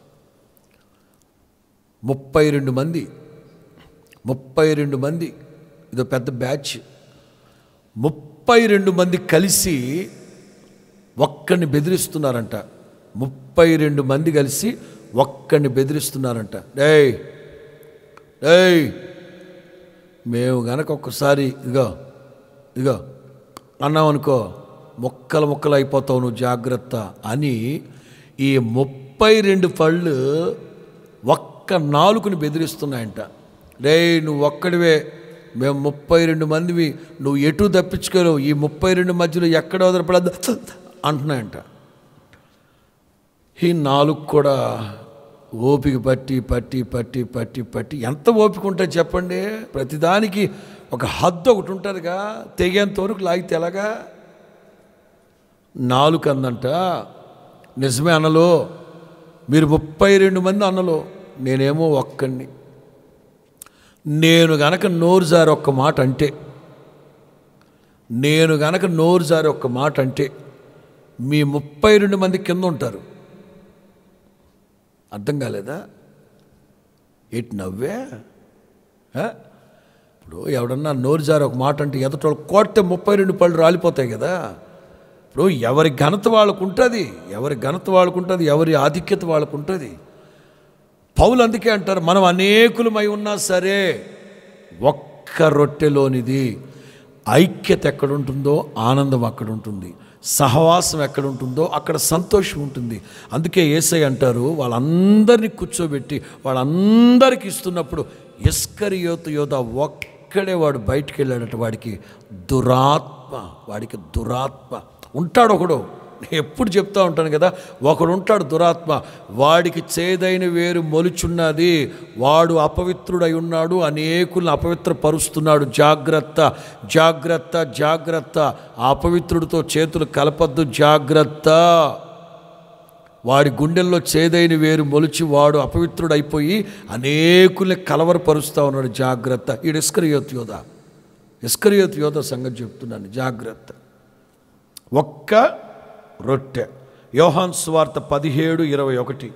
ముప్పై రెండు మంది ముప్పై రెండు మంది ఇదో పెద్ద బ్యాచ్, ముప్పై రెండు మంది కలిసి ఒక్కడిని బెదిరిస్తున్నారంట. ముప్పై రెండు మంది కలిసి ఒక్కడిని బెదిరిస్తున్నారంట. డేయ్ డేయ్ మేము గనక ఒక్కసారి ఇగో ఇగో అన్నామనుకో మొక్కలు మొక్కలు అయిపోతావు, నువ్వు జాగ్రత్త అని ఈ ముప్పై రెండు పళ్ళు ఒక్క నాలుగుని బెదిరిస్తున్నాయంట. రే నువ్వు ఒక్కడివే, మేము ముప్పై రెండు మందివి, నువ్వు ఎటు తప్పించుకోలేవు, ఈ ముప్పై రెండు మధ్యలో ఎక్కడ వదలపడద్దు అంటున్నాయంట. ఈ నాలుగు కూడా ఓపిక పట్టి పట్టి పట్టి పట్టి పట్టి ఎంత ఓపిక ఉంటుంది చెప్పండి. ప్రతిదానికి ఒక హద్దు ఒకటి ఉంటుందిగా, తెగేంత వరకు లాగితే ఎలాగా. నాలుగు అందంట, నిజమే అన్నలో, మీరు ముప్పై రెండు మంది అన్నలో, నేనేమో ఒక్కడిని. నేను గనక నోరు జారి ఒక్క మాట అంటే నేను గనక నోరు జారి ఒక్క మాట అంటే మీ ముప్పై రెండు మంది కింద ఉంటారు. అర్థం కాలేదా? ఎటు నవ్వే? ఇప్పుడు ఎవడన్నా నోరు జారి ఒక మాట అంటే ఎదుటోళ్ళు కొట్టే ముప్పై రెండు పళ్ళు రాలిపోతాయి కదా. ఇప్పుడు ఎవరి ఘనత వాళ్ళకు ఉంటుంది, ఎవరి ఘనత వాళ్ళకు ఉంటుంది, ఎవరి ఆధిక్యత వాళ్ళకు ఉంటుంది. పౌలు అందుకే అంటారు, మనం అనేకులమై ఉన్నా సరే ఒక్క రొట్టెలోనిది. ఐక్యత ఎక్కడుంటుందో ఆనందం అక్కడ ఉంటుంది, సహవాసం ఎక్కడ ఉంటుందో అక్కడ సంతోషం ఉంటుంది. అందుకే యేసయ్య అంటారు, వాళ్ళందరినీ కూర్చోబెట్టి వాళ్ళందరికీ ఇస్తున్నప్పుడు ఇస్కరియోతు యోధ ఒక్కడే వాడు బయటికి వెళ్ళాడట. వాడికి దురాత్మ, వాడికి దురాత్మ ఉంటాడు ఒకడు. నేను ఎప్పుడు చెప్తా ఉంటాను కదా, ఒకడు ఉంటాడు దురాత్మ, వాడికి చేదైన వేరు మొలుచున్నది, వాడు అపవిత్రుడై ఉన్నాడు, అనేకులను అపవిత్రపరుస్తున్నాడు. జాగ్రత్త జాగ్రత్త జాగ్రత్త, ఆ అపవిత్రుడితో చేతులు కలపద్దు, జాగ్రత్త. వాడి గుండెల్లో చేదైన వేరు మొలిచి వాడు అపవిత్రుడైపోయి అనేకుల్ని కలవరపరుస్తూ ఉన్నాడు, జాగ్రత్త. ఈ ఇస్కరియోతు యోధ, ఇస్కరియోతు యోధ సంగతి చెప్తున్నాను, జాగ్రత్త. ఒక్క రొట్టె. యోహాను సువార్త పదిహేడు ఇరవై ఒకటి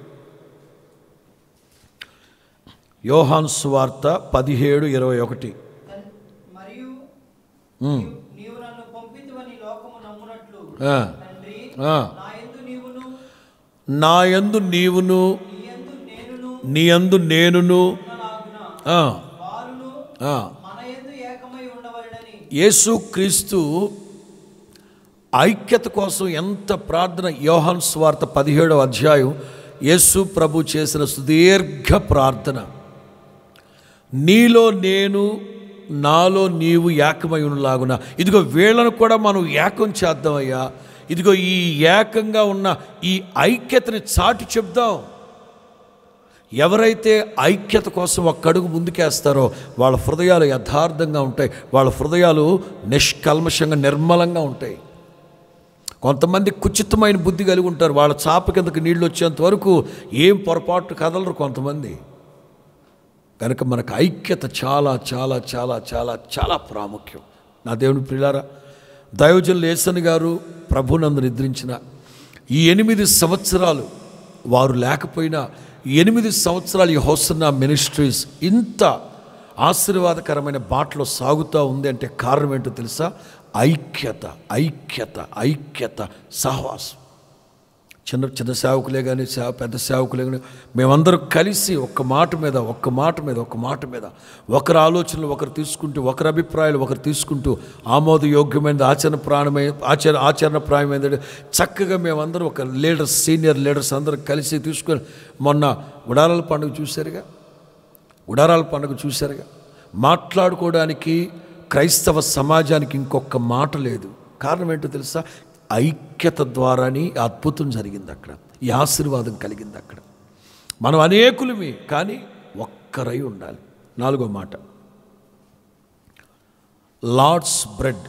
యోహాను సువార్త పదిహేడు ఇరవై ఒకటి నా యందు నీవును నీ యందు నేనును యేసు క్రీస్తు ఐక్యత కోసం ఎంత ప్రార్థన. యోహాను సువార్త పదిహేడవ అధ్యాయం యేసు ప్రభు చేసిన సుదీర్ఘ ప్రార్థన. నీలో నేను నాలో నీవు ఏకమై ఉన్నలాగున, ఇదిగో వీళ్ళను కూడా మనం ఏకం చేద్దామయ్యా, ఇదిగో ఈ ఏకంగా ఉన్న ఈ ఐక్యతని చాటి చెప్దాం. ఎవరైతే ఐక్యత కోసం ఒక్క అడుగు ముందుకేస్తారో వాళ్ళ హృదయాలు యథార్థంగా ఉంటాయి, వాళ్ళ హృదయాలు నిష్కల్మషంగా నిర్మలంగా ఉంటాయి. కొంతమంది కుచితమైన బుద్ధి కలిగి ఉంటారు, వాళ్ళ చాప కిందకి నీళ్ళు వచ్చేంత వరకు ఏం పొరపాటు కదలరు కొంతమంది. కనుక మనకు ఐక్యత చాలా చాలా చాలా చాలా చాలా ప్రాముఖ్యం. నా దేవుని ప్రియులారా, దైవజనులు యేసన్ గారు ప్రభునందు నిద్రించిన ఈ ఎనిమిది సంవత్సరాలు వారు లేకపోయినా, ఎనిమిది సంవత్సరాలు ఈ హోసన్నా మినిస్ట్రీస్ ఇంత ఆశీర్వాదకరమైన బాటలో సాగుతూ ఉంది అంటే కారణం ఏంటో తెలుసా? ఐక్యత ఐక్యత ఐక్యత సహవాసం. చిన్న చిన్న సేవకులే కానీ సేవ పెద్ద సేవకులే కానీ మేమందరం కలిసి ఒక్క మాట మీద ఒక్క మాట మీద ఒక్క మాట మీద ఒకరి ఆలోచనలు ఒకరు తీసుకుంటూ, ఒకరి అభిప్రాయాలు ఒకరు తీసుకుంటూ, ఆమోదయోగ్యమైనది ఆచరణ ప్రాణమై ఆచరణ ఆచరణ ప్రాయమైనది చక్కగా మేమందరం ఒక లీడర్స్, సీనియర్ లీడర్స్ అందరం కలిసి తీసుకొని, మొన్న గుడారాల పండుగ చూశారుగా, గుడారాల పండుగ చూశారుగా, మాట్లాడుకోవడానికి క్రైస్తవ సమాజానికి ఇంకొక మాట లేదు. కారణం ఏంటో తెలుసా? ఐక్యత ద్వారానే అద్భుతం జరిగింది అక్కడ, ఈ ఆశీర్వాదం కలిగింది అక్కడ. మనం అనేకులమే కానీ ఒక్కరై ఉండాలి. నాలుగో మాట, లార్డ్స్ బ్రెడ్.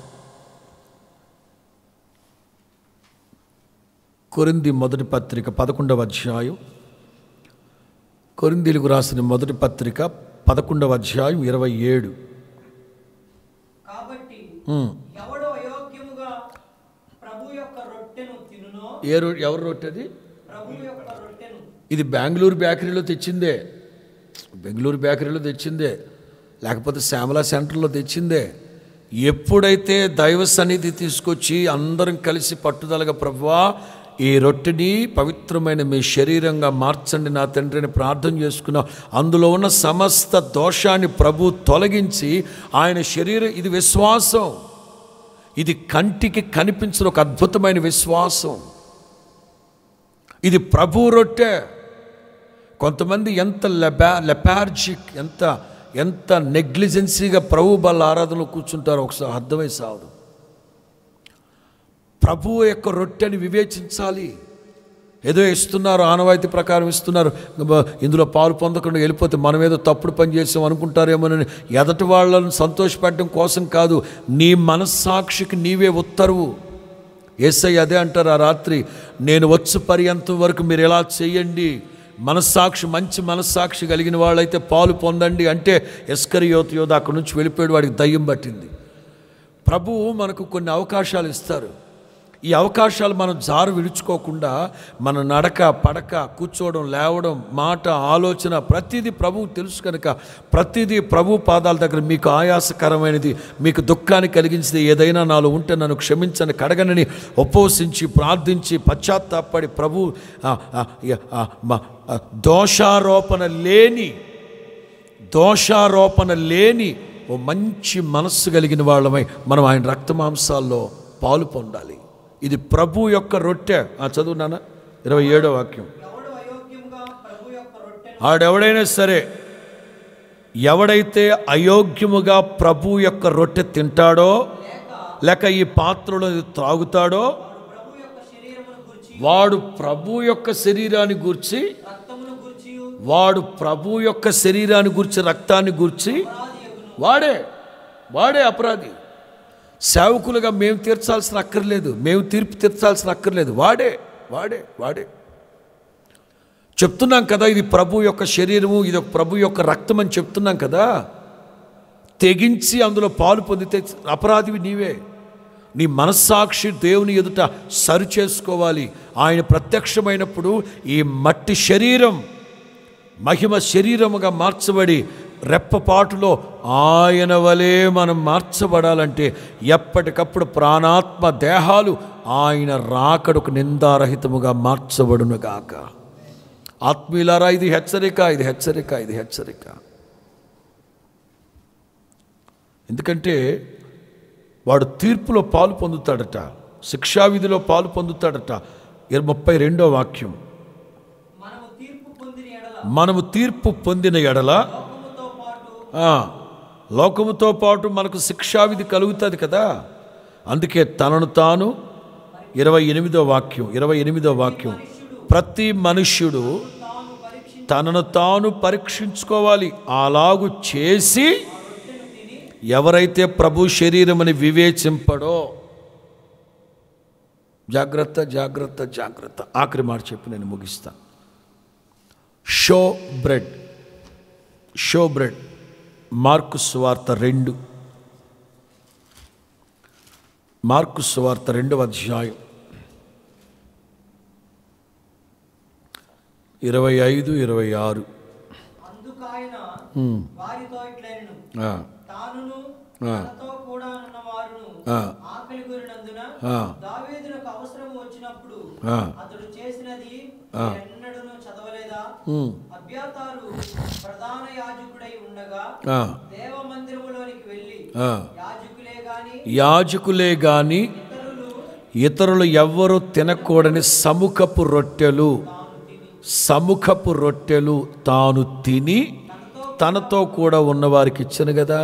కొరింథీ మొదటి పత్రిక పదకొండవ అధ్యాయం, కొరింథీలకు రాసిన మొదటి పత్రిక పదకొండవ అధ్యాయం ఇరవై ఏడు. ఏ రొట్టె? ఎవరు రొట్టెది? ఇది బెంగళూరు బేకరీలో తెచ్చిందే, బెంగళూరు బేకరీలో తెచ్చిందే, లేకపోతే శ్యామలా సెంటర్లో తెచ్చిందే. ఎప్పుడైతే దైవ సన్నిధి తీసుకొచ్చి అందరం కలిసి పట్టుదలగా, ప్రభువా ఈ రొట్టెని పవిత్రమైన మీ శరీరంగా మార్చండి నా తండ్రి అని ప్రార్థన చేసుకున్నాం. అందులో ఉన్న సమస్త దోషాన్ని ప్రభు తొలగించి ఆయన శరీరం, ఇది విశ్వాసం, ఇది కంటికి కనిపించిన ఒక అద్భుతమైన విశ్వాసం. ఇది ప్రభు రొట్టె. కొంతమంది ఎంత లెబా లెపార్జిక్ ఎంత ఎంత నెగ్లిజెన్సీగా ప్రభు బల్ల ఆరాధనలో కూర్చుంటారో ఒకసారి అర్థమై సావదు. ప్రభువు యొక్క రొట్టెని వివేచించాలి. ఏదో ఇస్తున్నారు, ఆనవాయితీ ప్రకారం ఇస్తున్నారు, ఇందులో పాలు పొందకుండా వెళ్ళిపోతే మనం ఏదో తప్పుడు పని చేసాం అనుకుంటారేమోనని ఎదటి వాళ్ళని సంతోషపెట్టడం కోసం కాదు, నీ మనస్సాక్షికి నీవే ఉత్తర్వు. యేసయ్య అదే అంటారు ఆ రాత్రి, నేను వచ్చు పర్యంతం వరకు మీరు ఎలా చేయండి, మనస్సాక్షి మంచి మనస్సాక్షి కలిగిన వాళ్ళైతే పాలు పొందండి అంటే ఇస్కరియోతు యోధ అక్కడి నుంచి వెళ్ళిపోయాడు, వాడికి దయ్యం పట్టింది. ప్రభువు మనకు కొన్ని అవకాశాలు ఇస్తారు. ఈ అవకాశాలు మనం జారు విడుచుకోకుండా మన నడక పడక కూర్చోవడం లేవడం మాట ఆలోచన ప్రతిదీ ప్రభువు తెలుసు కనుక ప్రతిదీ ప్రభు పాదాల దగ్గర మీకు ఆయాసకరమైనది మీకు దుఃఖాన్ని కలిగించింది ఏదైనా నాలో ఉంటే నన్ను క్షమించని కడగనని ఉపవసించి ప్రార్థించి పశ్చాత్తాపడి ప్రభు దోషారోపణ లేని దోషారోపణ లేని ఓ మంచి మనస్సు కలిగిన వాళ్ళమై మనం ఆయన రక్తమాంసాల్లో పాలు పొందాలి. ఇది ప్రభు యొక్క రొట్టె. ఆ చదువు నాన్న ఇరవై ఏడో వాక్యం. ఆడెవడైనా సరే ఎవడైతే అయోగ్యముగా ప్రభు యొక్క రొట్టె తింటాడో లేక ఈ పాత్రలో త్రాగుతాడో వాడు ప్రభు యొక్క శరీరాన్ని గూర్చి వాడు ప్రభు యొక్క శరీరాన్ని గూర్చి రక్తాన్ని గూర్చి వాడే వాడే అపరాధి. సేవకులుగా మేము తీర్చాల్సిన అక్కర్లేదు, మేము తీర్పు తీర్చాల్సిన అక్కర్లేదు. వాడే వాడే వాడే చెప్తున్నాం కదా, ఇది ప్రభు యొక్క శరీరము, ఇది ప్రభు యొక్క రక్తం అని చెప్తున్నాం కదా. తెగించి అందులో పాలు పొందితే అపరాధివి నీవే. నీ మనస్సాక్షి దేవుని ఎదుట సరి చేసుకోవాలి. ఆయన ప్రత్యక్షమైనప్పుడు ఈ మట్టి శరీరం మహిమ శరీరముగా మార్చబడి రెప్పపాటులో ఆయన వలె మనం మార్చబడాలంటే ఎప్పటికప్పుడు ప్రాణాత్మ దేహాలు ఆయన రాకడకు నిందారహితముగా మార్చబడునుగాక. ఆత్మీయులారా, ఇది హెచ్చరిక, ఇది హెచ్చరిక, ఇది హెచ్చరిక. ఎందుకంటే వాడు తీర్పులో పాలు పొందుతాడట, శిక్షావిధిలో పాలు పొందుతాడట. ముప్పై రెండో వాక్యం. మనము తీర్పు పొందిన ఎడల లోకముతో పాటు మనకు శిక్షావిధి కలుగుతుంది కదా. అందుకే తనను తాను ఇరవై ఎనిమిదో వాక్యం ఇరవై ఎనిమిదో వాక్యం ప్రతి మనుష్యుడు తనను తాను పరీక్షించుకోవాలి. అలాగు చేసి ఎవరైతే ప్రభు శరీరమని వివేచింపడో, జాగ్రత్త జాగ్రత్త జాగ్రత్త. ఆఖరి మాట చెప్పి నేను ముగిస్తాను. Show bread show bread Mark సువార్త రెండు మార్కు సువార్త రెండవ అధ్యాయం ఇరవై ఐదు ఇరవై ఆరు. యాజకులే గాని ఇతరులు ఎవ్వరూ తినకూడని సముఖపు రొట్టెలు సముఖపు రొట్టెలు తాను తిని తనతో కూడా ఉన్నవారికి ఇచ్చను కదా.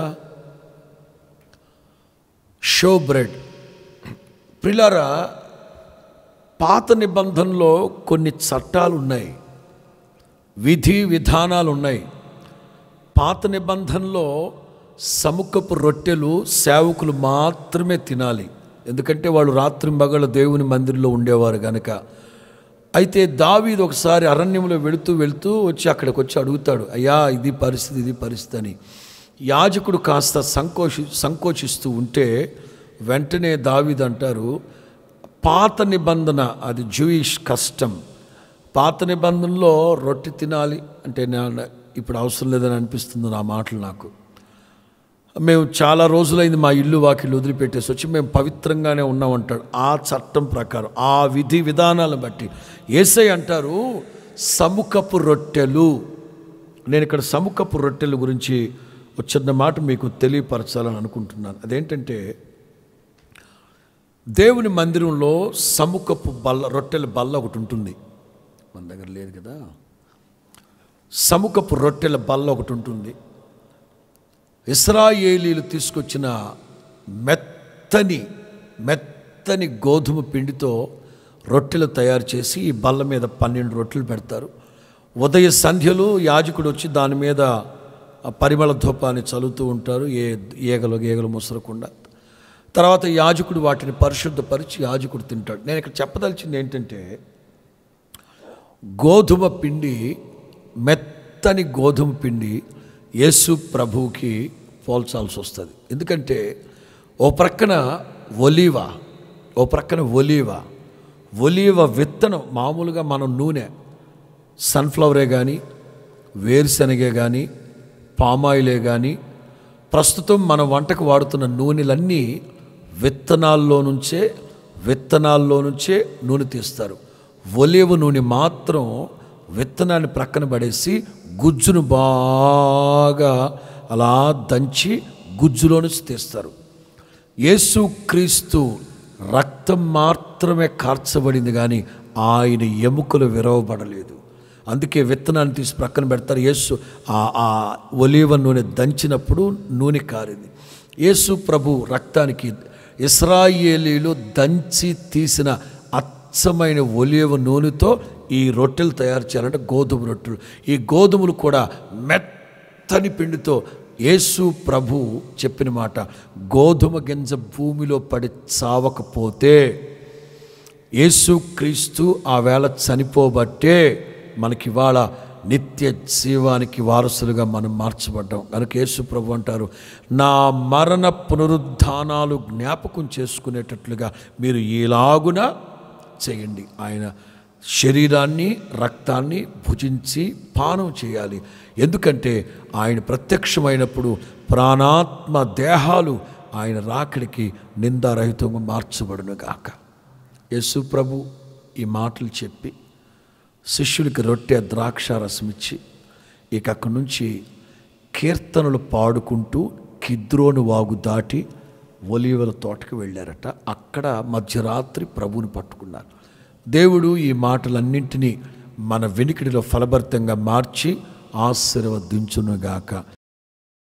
Show bread. ప్రియులారా, పాత నిబంధనలో కొన్ని చట్టాలు ఉన్నాయి, విధి విధానాలు ఉన్నాయి. పాత నిబంధనలో సముఖపు రొట్టెలు సేవకులు మాత్రమే తినాలి, ఎందుకంటే వాళ్ళు రాత్రి మగళ్ళ దేవుని మందిరంలో ఉండేవారు కనుక. అయితే దావీదు ఒకసారి అరణ్యంలో వెళుతూ వెళుతూ వచ్చి అక్కడికి వచ్చి అడుగుతాడు, అయ్యా ఇది పరిస్థితి ఇది పరిస్థితి అని. యాజకుడు కాస్త సంకోచి సంకోచిస్తూ ఉంటే వెంటనే దావీదు అంటారు, పాత నిబంధన అది జూయిష్ కస్టమ్, పాత నిబంధనలో రొట్టె తినాలి అంటే ఇప్పుడు అవసరం లేదని అనిపిస్తుంది నా మాటలు నాకు. మేము చాలా రోజులైంది మా ఇల్లు వాకిళ్ళు వదిలిపెట్టేసి వచ్చి మేము పవిత్రంగానే ఉన్నామంటాడు. ఆ చట్టం ప్రకారం ఆ విధి విధానాలను బట్టి యేసై అంటారు సముఖపు రొట్టెలు. నేను ఇక్కడ సముఖపు రొట్టెల గురించి వచ్చిన మాట మీకు తెలియపరచాలని అనుకుంటున్నాను. అదేంటంటే దేవుని మందిరంలో సముఖపు బల్ల రొట్టెల బల్ల ఒకటి ఉంటుంది, మన దగ్గర లేదు కదా. సముఖపు రొట్టెల బల్ల ఒకటి ఉంటుంది. ఇశ్రాయేలీలు తీసుకొచ్చిన మెత్తని మెత్తని గోధుమ పిండితో రొట్టెలు తయారు చేసి ఈ బల్ల మీద పన్నెండు రొట్టెలు పెడతారు. ఉదయ సంధ్యలు యాజకుడు వచ్చి దాని మీద పరిమళ ధూపాన్ని చల్లుతూ ఉంటారు, ఏ ఈగలు గీగలు ముసరకుండా. తర్వాత యాజకుడు వాటిని పరిశుద్ధపరిచి యాజకుడు తింటాడు. నేను ఇక్కడ చెప్పదలిచింది ఏంటంటే, గోధుమ పిండి, మెత్తని గోధుమ పిండి యేసు ప్రభువుకి పోల్చాల్సి వస్తుంది. ఎందుకంటే ఓ ప్రక్కన ఒలీవ, ఓ ప్రక్కన ఒలీవ. ఒలీవ విత్తనం మామూలుగా మనం నూనె సన్ఫ్లవరే కానీ, వేరుశనగే కానీ, పామాయిలే కానీ, ప్రస్తుతం మన వంటకు వాడుతున్న నూనెలన్నీ విత్తనాల్లో నుంచే విత్తనాల్లో నుంచే నూనె తీస్తారు. ఒలీవ నూనె మాత్రం విత్తనాన్ని ప్రక్కన పడేసి గుజ్జును బాగా అలా దంచి గుజ్జులో నుంచి తీస్తారు. యేసుక్రీస్తు రక్తం మాత్రమే కార్చబడింది కానీ ఆయన ఎముకలు విరవబడలేదు. అందుకే విత్తనాన్ని తీసి ప్రక్కన పెడతారు. యేసు ఆ ఒలీవ నూనె దంచినప్పుడు నూనె కారింది. యేసు ప్రభు రక్తానికి ఇశ్రాయేలీలు దంచి తీసిన అచ్చమైన ఒలీవ నూనెతో ఈ రొట్టెలు తయారు చేయాలంటే గోధుమ రొట్టెలు. ఈ గోధుమలు కూడా మెత్తని పిండితో. యేసు ప్రభు చెప్పిన మాట, గోధుమ గింజ భూమిలో పడి చావకపోతే యేసుక్రీస్తు ఆ వేళ చనిపోబట్టే మనకివాళ నిత్య జీవానికి వారసులుగా మనం మార్చబడ్డాం. కనుక యేసు ప్రభు అంటారు, నా మరణ పునరుద్ధానాలు జ్ఞాపకం చేసుకునేటట్లుగా మీరు ఇలాగున చేయండి. ఆయన శరీరాన్ని రక్తాన్ని భుజించి పానం చేయాలి. ఎందుకంటే ఆయన ప్రత్యక్షమైనప్పుడు ప్రాణాత్మ దేహాలు ఆయన రాకడికి నిందారహితంగా మార్చబడును గాక. యేసు ప్రభు ఈ మాటలు చెప్పి శిష్యులకి రొట్టె ద్రాక్షారసం ఇచ్చి ఇక అక్కడి నుంచి కీర్తనలు పాడుకుంటూ కిద్రోను వాగు దాటి ఒలీవల తోటకి వెళ్ళారట. అక్కడ మధ్యరాత్రి ప్రభువుని పట్టుకున్నారు. దేవుడు ఈ మాటలన్నింటినీ మన వెనికిడిలో ఫలభరితంగా మార్చి ఆశీర్వదించునుగాక.